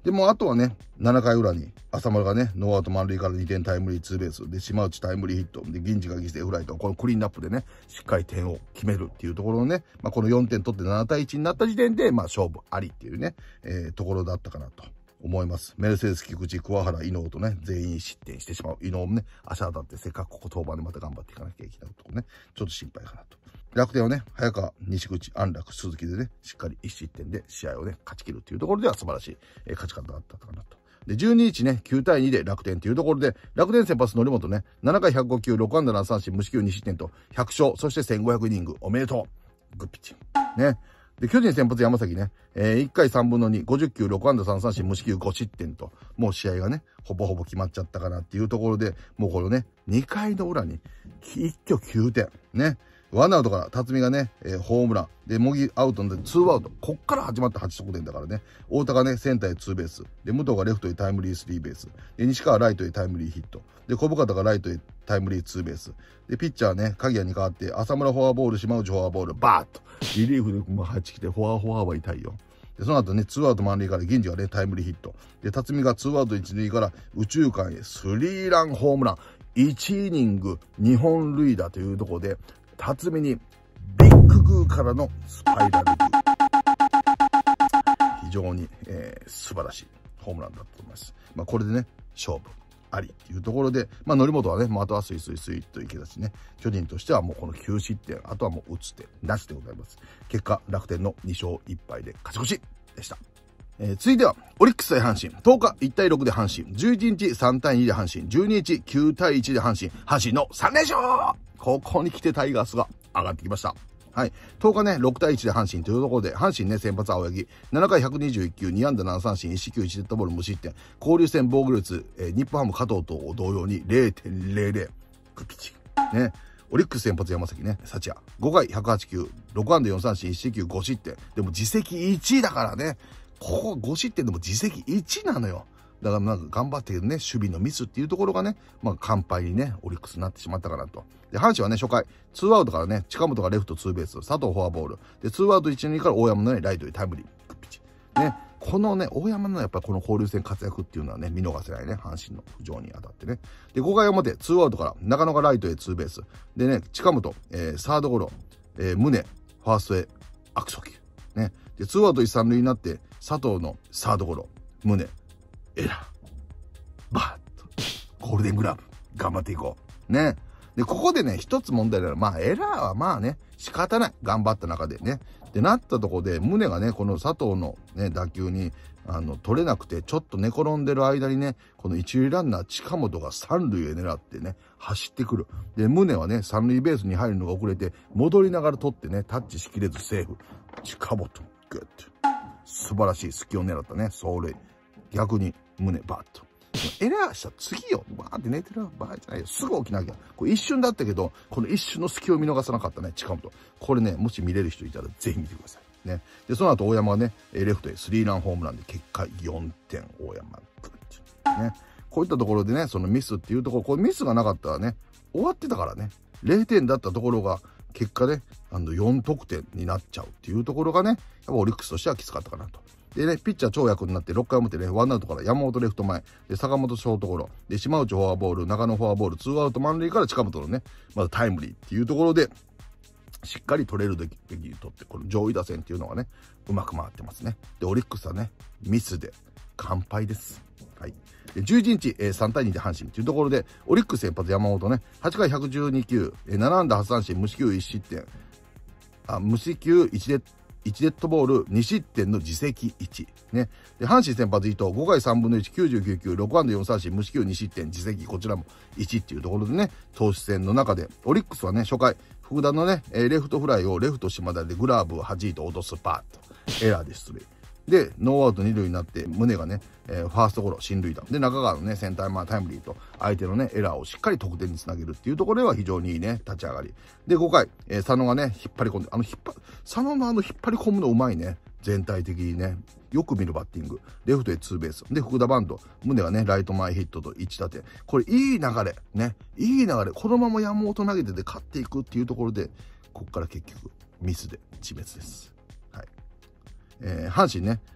でも、あとはね、ななかい裏に、浅村がね、ノーアウト満塁からにてんタイムリーツーベース、で、島内タイムリーヒット、で、銀次が犠牲フライと、このクリーンナップでね、しっかり点を決めるっていうところのね、まあ、このよんてん取ってななたいいちになった時点で、まあ、勝負ありっていうね、えー、ところだったかなと思います。メルセデス、菊池、桑原、伊能とね、全員失点してしまう。伊能もね、足当たってせっかくここ登板でまた頑張っていかなきゃいけないところね、ちょっと心配かなと。楽天はね、早川、西口、安楽、鈴木でね、しっかりいち失点で試合をね、勝ち切るっていうところでは素晴らしい、えー、勝ち方だったかなと。で、じゅうににちね、きゅうたいにで楽天っていうところで、楽天先発則本ね、ななかいひゃくごきゅう、ろくあんだななさんしん、無四球に失点と、ひゃくしょう、そしてせんごひゃくイニング、おめでとう。グッピッチング。ね。で、巨人先発山崎ね、えー、いっかいさんぶんのに、ごじゅっきゅう、ろくあんださんさんしん、無四球ご失点と、もう試合がね、ほぼほぼ決まっちゃったかなっていうところで、もうこのね、にかいの裏に、一挙きゅうてん。ね。ワンアウトから、辰巳がね、えー、ホームラン。で、茂木アウトでツーアウト。こっから始まったはち得点だからね。太田がね、センターへツーベース。で、武藤がレフトへタイムリースリーベース。で、西川ライトへタイムリーヒット。で、小深田がライトへタイムリーツーベース。で、ピッチャーね、鍵谷に変わって、浅村フォアボール、島内フォアボール、バーッと。リリーフでもう入ってきて、フォアフォアは痛いよ。で、その後ね、ツーアウト満塁から銀次がね、タイムリーヒット。で、辰巳がツーアウトいち塁から宇宙間へスリーランホームラン。いちイニングにほん塁打というところで、辰巳にビッググーからのスパイラルグー。非常に、えー、素晴らしいホームランだったと思います。まあ、これでね、勝負ありっていうところで、まあ、則本はね、もうあとはスイスイスイといけたしね、巨人としてはもうこのきゅう失点、あとはもう打つ手なしでございます。結果、楽天のにしょういっぱいで勝ち越しでした。えー、続いては、オリックス対阪神。とおかいちたいろくで阪神。じゅういちにちさんたいにで阪神。じゅうににちきゅうたいいちで阪神。阪神のさんれんしょう。ここに来てタイガースが上がってきました。はい。とおかね、ろくたいいちで阪神というところで、阪神ね、先発青柳、ななかいひゃくにじゅういっきゅう、にあんだななさんしん、いちしきゅういちデッドボール無失点、交流戦防御率、えー、日本ハム加藤と同様に れいてんれいれい。グピチ。ね。オリックス先発山崎ね、幸也。ごかいひゃくはちきゅう、ろくあんだよんさんしん、いちしきゅうご失点。でも自責いちだからね。ここご失点でも自責いちなのよ。だからなんか頑張ってね、守備のミスっていうところがね、まあ完敗にね、オリックスになってしまったかなと。で、阪神はね、初回、ツーアウトからね、近本がレフトツーベース、佐藤フォアボール。で、ツーアウトいち塁から大山のね、ライトにタイムリー。グッピチ。ね、このね、大山のやっぱりこの交流戦活躍っていうのはね、見逃せないね、阪神の浮上に当たってね。で、ごかい表、ツーアウトから中野がライトへツーベース。でね、近本、えー、サードゴロ、えー、宗、ファーストへ悪送球。ね。で、ツーアウトいち、さん塁になって、佐藤のサードゴロ、宗、エラー。バーッと、ゴールデングラブ、頑張っていこう。ね。で、ここでね、一つ問題なのは、まあ、エラーはまあね、仕方ない。頑張った中でね。で、なったとこで、宗がね、この佐藤のね、打球に、あの、取れなくて、ちょっと寝転んでる間にね、この一塁ランナー、近本が三塁へ狙ってね、走ってくる。で、宗はね、三塁ベースに入るのが遅れて、戻りながら取ってね、タッチしきれずセーフ。近本、グッと。素晴らしい隙を狙ったね、走塁。逆に、宗、バッと。エラーした次よ。バーって寝てる場合じゃないよ。すぐ起きなきゃ。これ一瞬だったけど、この一瞬の隙を見逃さなかったね、近本。これね、もし見れる人いたらぜひ見てください。ね。で、その後大山がね、レフトへスリーランホームランで結果よんてん、大山。ね。こういったところでね、そのミスっていうところ、これミスがなかったらね、終わってたからね。れいてんだったところが、結果で、あの、よんとくてんになっちゃうっていうところがね、やっぱオリックスとしてはきつかったかなと。でね、ピッチャー長役になってろっかい表ね、ワンアウトから山本レフト前、で、坂本ショートゴロ、で、島内フォアボール、中野フォアボール、ツーアウト満塁から近本のね、まずタイムリーっていうところで、しっかり取れるべきにとって、この上位打線っていうのがね、うまく回ってますね。で、オリックスはね、ミスで完敗です。はい。で、じゅういちにち、えー、さんたいにで阪神っていうところで、オリックス先発山本ね、はちかいひゃくじゅうにきゅう、えー、ななあんだはちさんしん、無四球いち失点、あ、無四球いちで、いちデッドボールに失点の自責いち。ね。で、阪神先発伊藤ごかいさんぶんのいち、きゅうじゅうきゅうきゅう、ろくあんだよんさんしん、無四球に失点、自責、こちらもいちっていうところでね、投手戦の中で、オリックスはね、初回、福田のね、レフトフライをレフト島田でグラブを弾いて落とすパーッと。エラーで出塁。で、ノーアウトに塁になって、宗がね、えー、ファーストゴロ、進塁打。で、中川のね、センター前タイムリーと、相手のね、エラーをしっかり得点につなげるっていうところでは非常にいいね、立ち上がり。で、ごかい、えー、佐野がね、引っ張り込んで、あの、引っ張、佐野のあの、引っ張り込むのうまいね。全体的にね、よく見るバッティング。レフトへツーベース。で、福田バント。宗がね、ライト前ヒットといち打点。これ、いい流れ。ね。いい流れ。このまま山本投げてで勝っていくっていうところで、ここから結局、ミスで自滅です。はい。えー、阪神ね、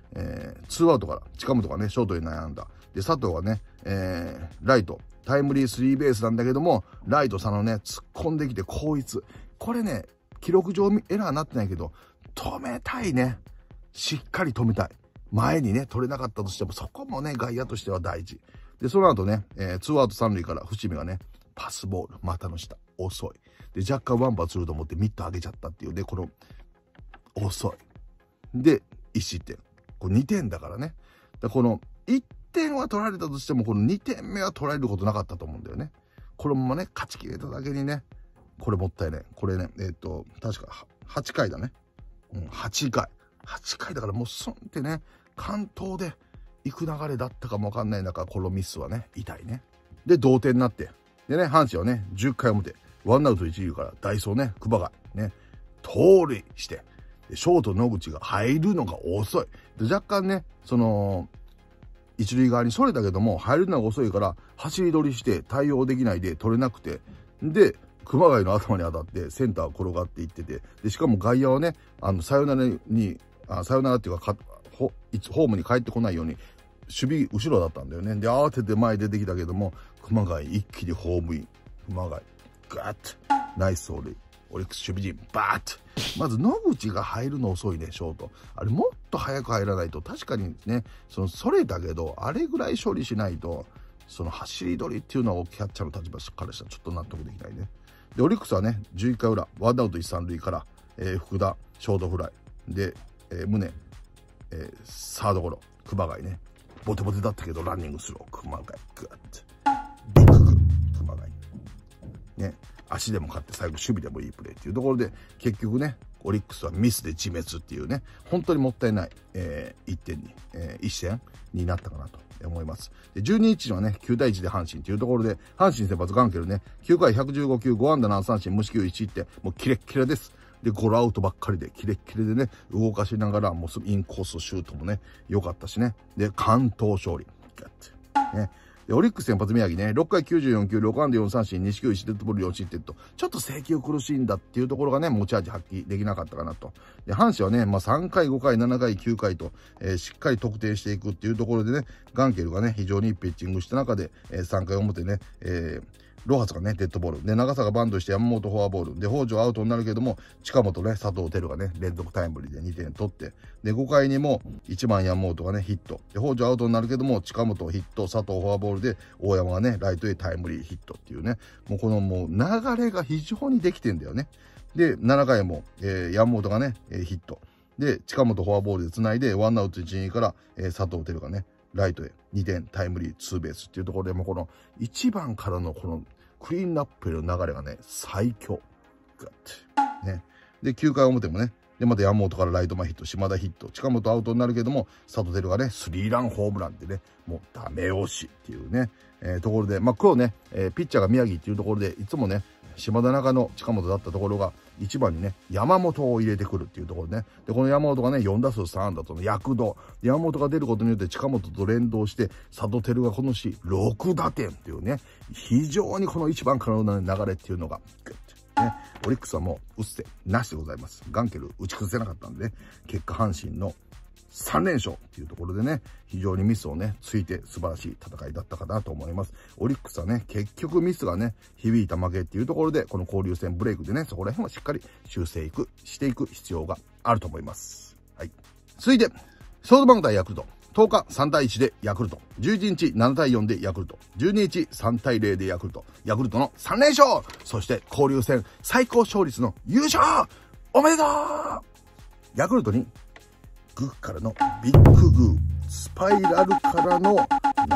えー、ツーアウトから近本がね、ショートに悩んだ。で、佐藤がね、えー、ライト、タイムリースリーベースなんだけども、ライト佐野ね、突っ込んできて後逸。これね、記録上エラーになってないけど、止めたいね。しっかり止めたい。前にね、取れなかったとしても、そこもね、外野としては大事。で、その後ね、えー、ツーアウト三塁から伏見がね、パスボール、股の下、遅い。で、若干ワンバンすると思ってミット上げちゃったっていうね、この、遅い。で、いち失点。これにてんだからね。だこのいってんは取られたとしても、このにてんめは取られることなかったと思うんだよね。このままね、勝ち切れただけにね、これもったいない。これね、えっと、確かはちかいだね。うん、はちかい。はちかいだからもうそんってね、完投で行く流れだったかもわかんない中、このミスはね、痛いね。で、同点になって。でね、阪神はね、じゅっかい表、ワンアウト一塁からダイソーね、熊谷ね、盗塁して、ショート野口が入るのが遅い。で若干ね、その、一塁側にそれたけども、入るのが遅いから、走り取りして対応できないで取れなくて、で、熊谷の頭に当たってセンター転がっていってて、で、しかも外野はね、あの、サヨナラに、あサヨナラっていうか、かホホームに帰ってこないように、守備後ろだったんだよね。で、慌てて前出てきたけども、熊谷一気にホームイン。熊谷、ガーッと、ナイス走塁。オリックス守備陣、バーッと。まず野口が入るの遅いね、ショート。あれもっと早く入らないと、確かにね、その、それだけど、あれぐらい処理しないと、その走り取りっていうのをキャッチャーの立場からしたらちょっと納得できないね。で、オリックスはね、じゅういっかい裏、ワンアウト一三塁から、えー、福田、ショートフライ。で、えー、宗、えー、サードゴロ、熊谷ね。ボテボテだったけど、ランニングスロー、熊谷、グッと。ビッグク、熊谷。ね。足でも勝って最後守備でもいいプレーっていうところで、結局ね、オリックスはミスで自滅っていうね、本当にもったいない、えー、いってんに、えー、いちてんになったかなと思います。で、じゅうににちのね、きゅうたいいちで阪神っていうところで、阪神先発ガンケルね、きゅうかいひゃくじゅうごきゅう、ごあんだななさんしん、無四球いちいってん、もうキレッキレです。で、ゴロアウトばっかりで、キレッキレでね、動かしながら、もうインコースシュートもね、良かったしね。で、完投勝利。ガッて。ね。で、オリックス先発宮城ね、ろっかいきゅうじゅうよんきゅう、ろくあんだよんさんしん、に四球いちデッドボールよん失点と、ちょっと制球苦しいんだっていうところがね、持ち味発揮できなかったかなと。で、阪神はね、まあさんかい、ごかい、ななかい、きゅうかいと、えー、しっかり得点していくっていうところでね、ガンケルがね、非常にいいピッチングした中で、えー、さんかい表ね、えー、ロハスがね、デッドボール。で、長坂バントして山本フォアボール。で、北条アウトになるけども、近本ね、佐藤輝がね、連続タイムリーでにてん取って。で、ごかいにもいちばん山本がね、ヒット。で、北条アウトになるけども、近本ヒット、佐藤フォアボールで、大山がね、ライトへタイムリーヒットっていうね、もうこのもう流れが非常にできてんだよね。で、ななかいも、えー、山本がね、えー、ヒット。で、近本フォアボールで繋いで、ワンアウトいち、に塁から、えー、佐藤輝がね、ライトへにてんタイムリーツーベースっていうところで、もうこのいちばんからのこのクリーンナップへの流れがね、最強。グッて。ね。で、きゅうかい表もね、で、また山本からライト前ヒット、島田ヒット、近本アウトになるけども、佐藤輝がね、スリーランホームランでね、もうダメ押しっていうね、えー、ところで、まあ、今日ね、えー、ピッチャーが宮城っていうところで、いつもね、島田中の近本だったところが、いちばんにね、山本を入れてくるっていうところね。で、この山本がね、よんだすうさんあんだとの躍動。山本が出ることによって近本と連動して、佐藤輝がこの日、ろくだてんっていうね、非常にこのいちばんからの流れっていうのが、グッとね、オリックスはもう、打つ手なしでございます。ガンケル打ち崩せなかったんでね、結果阪神のさんれんしょうっていうところでね、非常にミスをね、ついて素晴らしい戦いだったかなと思います。オリックスはね、結局ミスがね、響いた負けっていうところで、この交流戦ブレイクでね、そこら辺はしっかり修正いく、していく必要があると思います。はい。続いて、ソフトバンク対ヤクルト。とおかさんたいいちでヤクルト。じゅういちにちななたいよんでヤクルト。じゅうににちさんたいゼロでヤクルト。ヤクルトのさんれんしょう。そして交流戦最高勝率の優勝おめでとう。ヤクルトにグーからのビッググー、スパイラルからのナイアガラでニュース。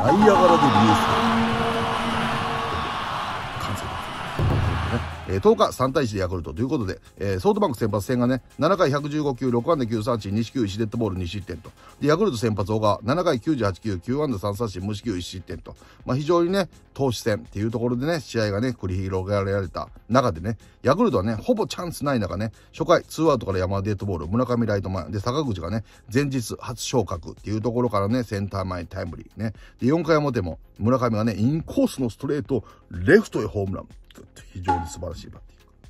完成です。えー、とおかさんたいいちでヤクルトということで、えー、ソフトバンク先発戦がね、ななかいひゃくじゅうごきゅう、ろくあんだきゅうさんしん、に四球いちデッドボールに失点と。で、ヤクルト先発小川、ななかいきゅうじゅうはちきゅう、きゅうあんださんさんしん、無四球いち失点と。まあ、非常にね、投手戦っていうところでね、試合がね、繰り広げられた中でね、ヤクルトはね、ほぼチャンスない中ね、初回、ツーアウトから山田デッドボール、村上ライト前、で、坂口がね、前日初昇格っていうところからね、センター前タイムリーね。で、よんかい表も、村上がね、インコースのストレート、レフトへホームラン。非常に素晴らしいバッティング。ね、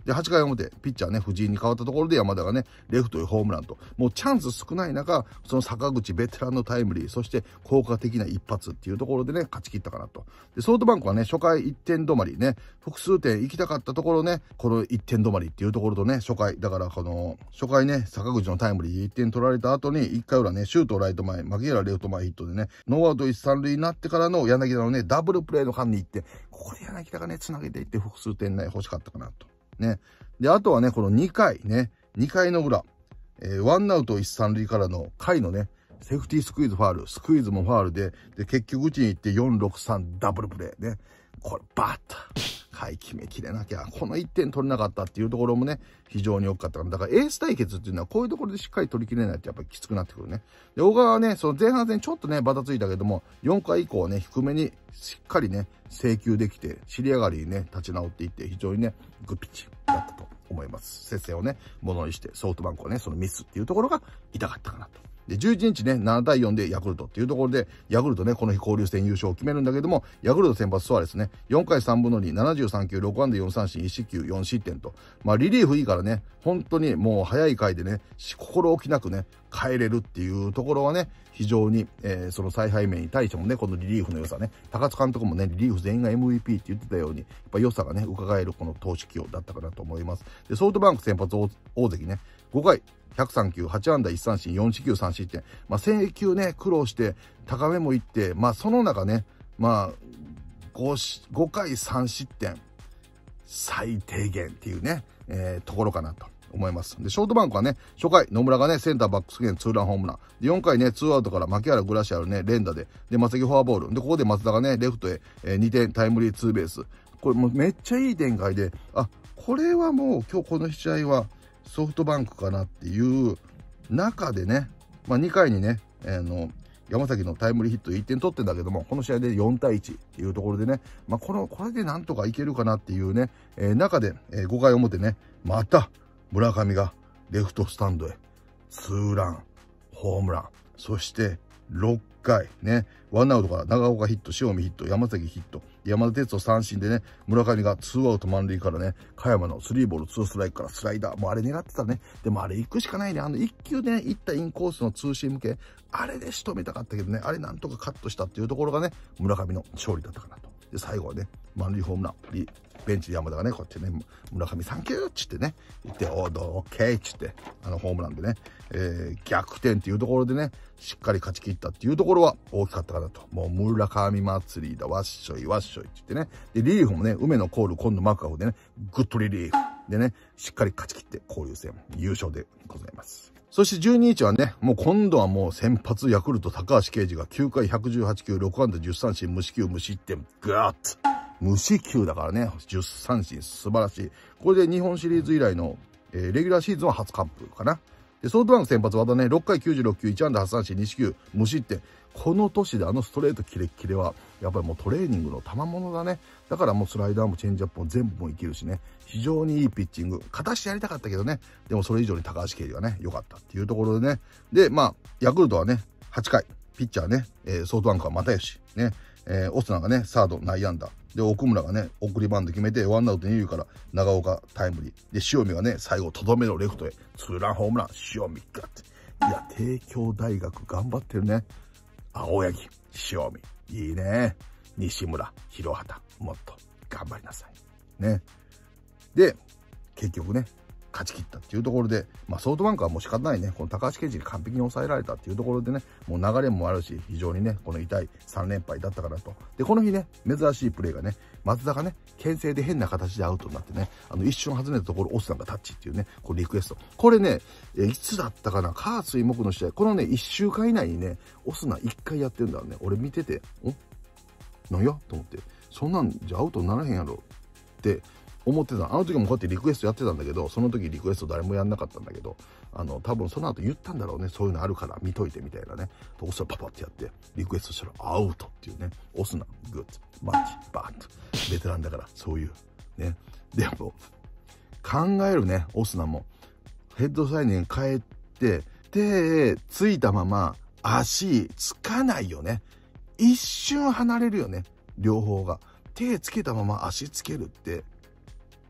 で、はちかい表、ピッチャーね、藤井に変わったところで山田がね、レフトへホームランと、もうチャンス少ない中、その坂口ベテランのタイムリー、そして効果的な一発っていうところでね、勝ち切ったかなと。で、ソフトバンクはね、初回いってん止まりね、複数点行きたかったところね、このいってん止まりっていうところとね、初回、だからこの、初回ね、坂口のタイムリーでいってん取られた後に、いっかい裏ね、シュートライト前、牧原レフト前ヒットでね、ノーアウトいち、さん塁になってからの柳田のね、ダブルプレーの間に行って、ここで柳田がね、繋げていって複数点ね、欲しかったかなと。ね。で、あとはね、このにかいね、にかいの裏、えー、ワンアウトいち、さん塁からの回のね、セーフティースクイズファール、スクイズもファールで、で、結局打ちに行ってよん、ろく、さんダブルプレーね。これ、バッタ回決めきれなきゃ、このいってん取れなかったっていうところもね、非常に大きかったから、だからエース対決っていうのはこういうところでしっかり取り切れないとやっぱりきつくなってくるね。で、小川はね、その前半戦ちょっとね、バタついたけども、よんかい以降はね、低めにしっかりね、制球できて、尻上がりにね、立ち直っていって、非常にね、グッピッチだったと思います。接戦をね、ものにして、ソフトバンクはね、そのミスっていうところが痛かったかなと。で、じゅういちにちね、ななたいよんでヤクルトっていうところで、ヤクルトね、この日交流戦優勝を決めるんだけども、ヤクルト先発ソアレスね、よんかいさんぶんのに、ななじゅうさんきゅう、ろくあんだよんさんしん、いちしっきゅう、よんしってんと。まあ、リリーフいいからね、本当にもう早い回でね、心置きなくね、帰れるっていうところはね、非常に、えー、その采配面に対してもね、このリリーフの良さね、高津監督もね、リリーフ全員が エムブイピー って言ってたように、やっぱ良さがね、伺えるこの投手起用だったかなと思います。で、ソフトバンク先発大関ね、ごかい、ひゃくさんきゅう、はちあんだいちさんしん、よんしきゅうさんしってん。まあ、せんきゅうね、苦労して、高めもいって、まあ、その中ね、まあ、ご, ごかいさんしってん、最低限っていうね、えー、ところかなと思います。で、ショートバンクはね、初回、野村がね、センターバックスクリーンツーランホームラン。で、よんかいね、ツーアウトから牧原グラシアルね、連打で、で、松木フォアボール。で、ここで松田がね、レフトへ、えー、にてんタイムリーツーベース。これもうめっちゃいい展開で、あ、これはもう今日この試合は、ソフトバンクかなっていう中でね、まあ、にかいにね、あの山崎のタイムリーヒットいってん取ってんだけども、この試合でよんたいいちっていうところでね、まあ、このこれでなんとかいけるかなっていうね、えー、中で、えー、ごかい表ね、また村上がレフトスタンドへツーランホームラン、そしてろっかいね、ワンアウトから長岡ヒット、塩見ヒット、山崎ヒット、山田哲人三振でね、村上がツーアウト満塁からね、加山のスリーボールツーストライクからスライダー、もうあれ狙ってたね。でもあれ行くしかないね。あのいっきゅうでね、行ったインコースのツーシーム系、あれで仕留めたかったけどね、あれなんとかカットしたっていうところがね、村上の勝利だったかなと。で、最後はね、満塁ホームラン、ベンチで山田がね、こうやってね、村上サンキューっつってね、言って、おー、オッケーっつって、あのホームランでね、えー、逆転っていうところでね、しっかり勝ち切ったっていうところは大きかったかなと。もう村上祭りだ、わっしょいわっしょいって言ってね。で、リリーフもね、梅野コール、今度マクガフでね、グッドリリーフでね、しっかり勝ち切って交流戦優勝でございます。そしてじゅうににちはね、もう今度はもう先発ヤクルト高橋奎二がきゅうかいひゃくじゅうはちきゅう、ろくあんだじゅっさんしん、無四球無失点、ガーッ無四球だからね、じゅっさんしん素晴らしい。これで日本シリーズ以来の、えー、レギュラーシーズンは初完封かな。で、ソフトバンク先発和田ね、ろっかいきゅうじゅうろっきゅう、いちあんだはちさんしん、に四球無失点。この年であのストレートキレッキレは、やっぱりもうトレーニングの賜物だね。だからもうスライダーもチェンジアップも全部もいけるしね。非常にいいピッチング。形やりたかったけどね。でもそれ以上に高橋奎二がね、良かったっていうところでね。で、まあ、ヤクルトはね、はちかい。ピッチャーね、えー、ソフトバンクは又吉。ね。えー、オスナがね、サード内野安打。で、奥村がね、送りバント決めて、ワンアウトに塁から長岡タイムリー。で、塩見がね、最後、とどめのレフトへ、ツーランホームラン、塩見ガッて。いや、帝京大学頑張ってるね。青柳、塩見、いいね。西村、広畑、もっと頑張りなさい。ね。で、結局ね、勝ち切ったっていうところで、まあ、ソフトバンクはもう仕方ないね。この高橋奎二に完璧に抑えられたっていうところでね、もう流れもあるし、非常にね、この痛いさんれんぱいだったかなと。で、この日ね、珍しいプレーがね、松田がね、牽制で変な形でアウトになってね、あの、一瞬外れたところ、オスナがタッチっていうね、こうリクエスト。これね、えいつだったかな、火水木の試合、このね、いっしゅうかん以内にね、オスナいっかいやってるんだろうね。俺見てて、んなんやと思って、そんなんじゃアウトにならへんやろって、思ってた。あの時もこうやってリクエストやってたんだけど、その時リクエスト誰もやんなかったんだけど、あの、多分その後言ったんだろうね。そういうのあるから見といてみたいなね。オスナパパってやって、リクエストしたらアウトっていうね。オスナ、グッド、マッチ、バーンと。ベテランだから、そういう。ね。でも、考えるね、オスナも。ヘッドサインに変えて、手ついたまま足つかないよね。一瞬離れるよね。両方が。手つけたまま足つけるって、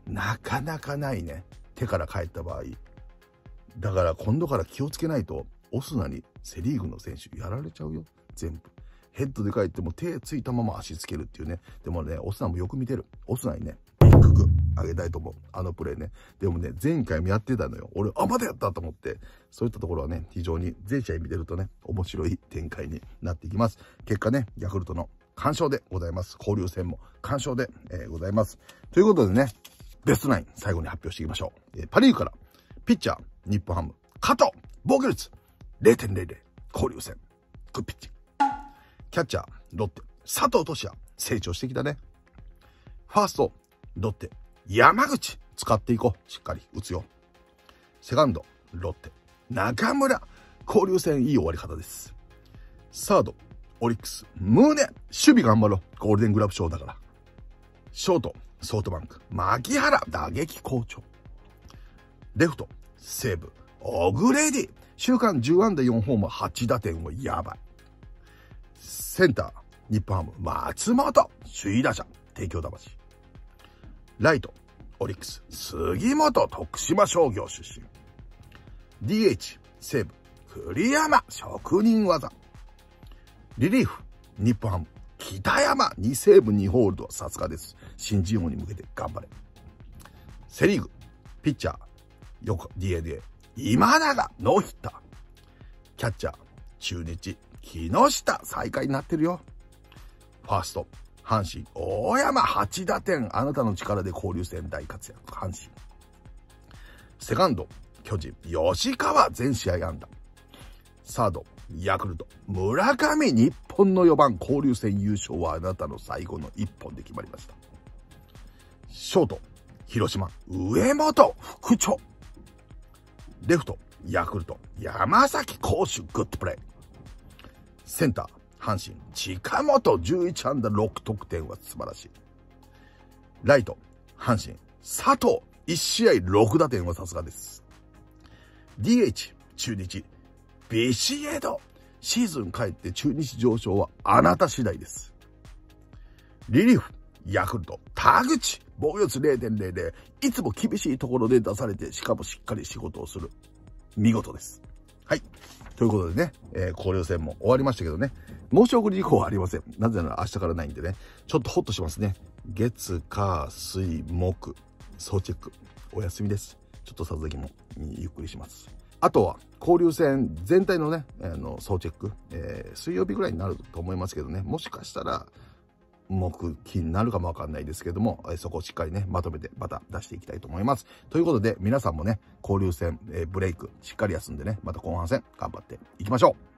なかなかないね。手から帰った場合。だから今度から気をつけないと、オスナにセリーグの選手やられちゃうよ。全部。ヘッドで帰っても手ついたまま足つけるっていうね。でもね、オスナもよく見てる。オスナにね、ビッググあげたいと思う。あのプレーね。でもね、前回もやってたのよ。俺、あ、まだやったと思って。そういったところはね、非常に全試合見てるとね、面白い展開になっていきます。結果ね、ヤクルトの完勝でございます。交流戦も完勝で、えー、ございます。ということでね、ベストナイン最後に発表していきましょう。えー、パリーグから、ピッチャー、日本ハム、加藤、防御率 ゼロてんゼロゼロ、交流戦、グッピッチ。キャッチャー、ロッテ、佐藤俊也、成長してきたね。ファースト、ロッテ、山口、使っていこう。しっかり打つよ。セカンド、ロッテ、中村、交流戦いい終わり方です。サード、オリックス、宗、守備頑張ろう。ゴールデングラブ賞だから。ショート、ソフトバンク、牧原、打撃好調。レフト、西武、オグレディ、週間じゅうあんだよんホームはちだてんをやばい。センター、日本ハム、松本、首位打者、帝京魂。ライト、オリックス、杉本、徳島商業出身。ディーエイチ、西武、栗山、職人技。リリーフ、日本ハム、北山、にセーブにホールド、さすがです。新人王に向けて頑張れ。セリーグ、ピッチャー、横 ディーエヌエー、今永、ノーヒッター。キャッチャー、中日、木下、最下位になってるよ。ファースト、阪神、大山、はちだてん、あなたの力で交流戦大活躍、阪神。セカンド、巨人、吉川、全試合安打。サード、ヤクルト、村上、日本のよばん、交流戦優勝はあなたの最後の一本で決まりました。ショート、広島、上本、副長。レフト、ヤクルト、山崎投手、グッドプレイ。センター、阪神、近本、じゅういちあんだろくとくてんは素晴らしい。ライト、阪神、佐藤、いち試合ろくだてんはさすがです。ディーエイチ、中日、ビシエド、シーズン帰って中日上昇はあなた次第です。リリーフ、ヤクルト、田口、防御率 ゼロてんゼロゼロ、いつも厳しいところで出されて、しかもしっかり仕事をする。見事です。はい。ということでね、えー、交流戦も終わりましたけどね、申し送り事項はありません。なぜなら明日からないんでね、ちょっとホッとしますね。月、火、水、木、総チェック、お休みです。ちょっとさずきもゆっくりします。あとは、交流戦全体のね、あの、総チェック、えー、水曜日ぐらいになると思いますけどね、もしかしたら、木、金になるかもわかんないですけれども、そこをしっかりね、まとめてまた出していきたいと思います。ということで、皆さんもね、交流戦、えー、ブレイク、しっかり休んでね、また後半戦頑張っていきましょう。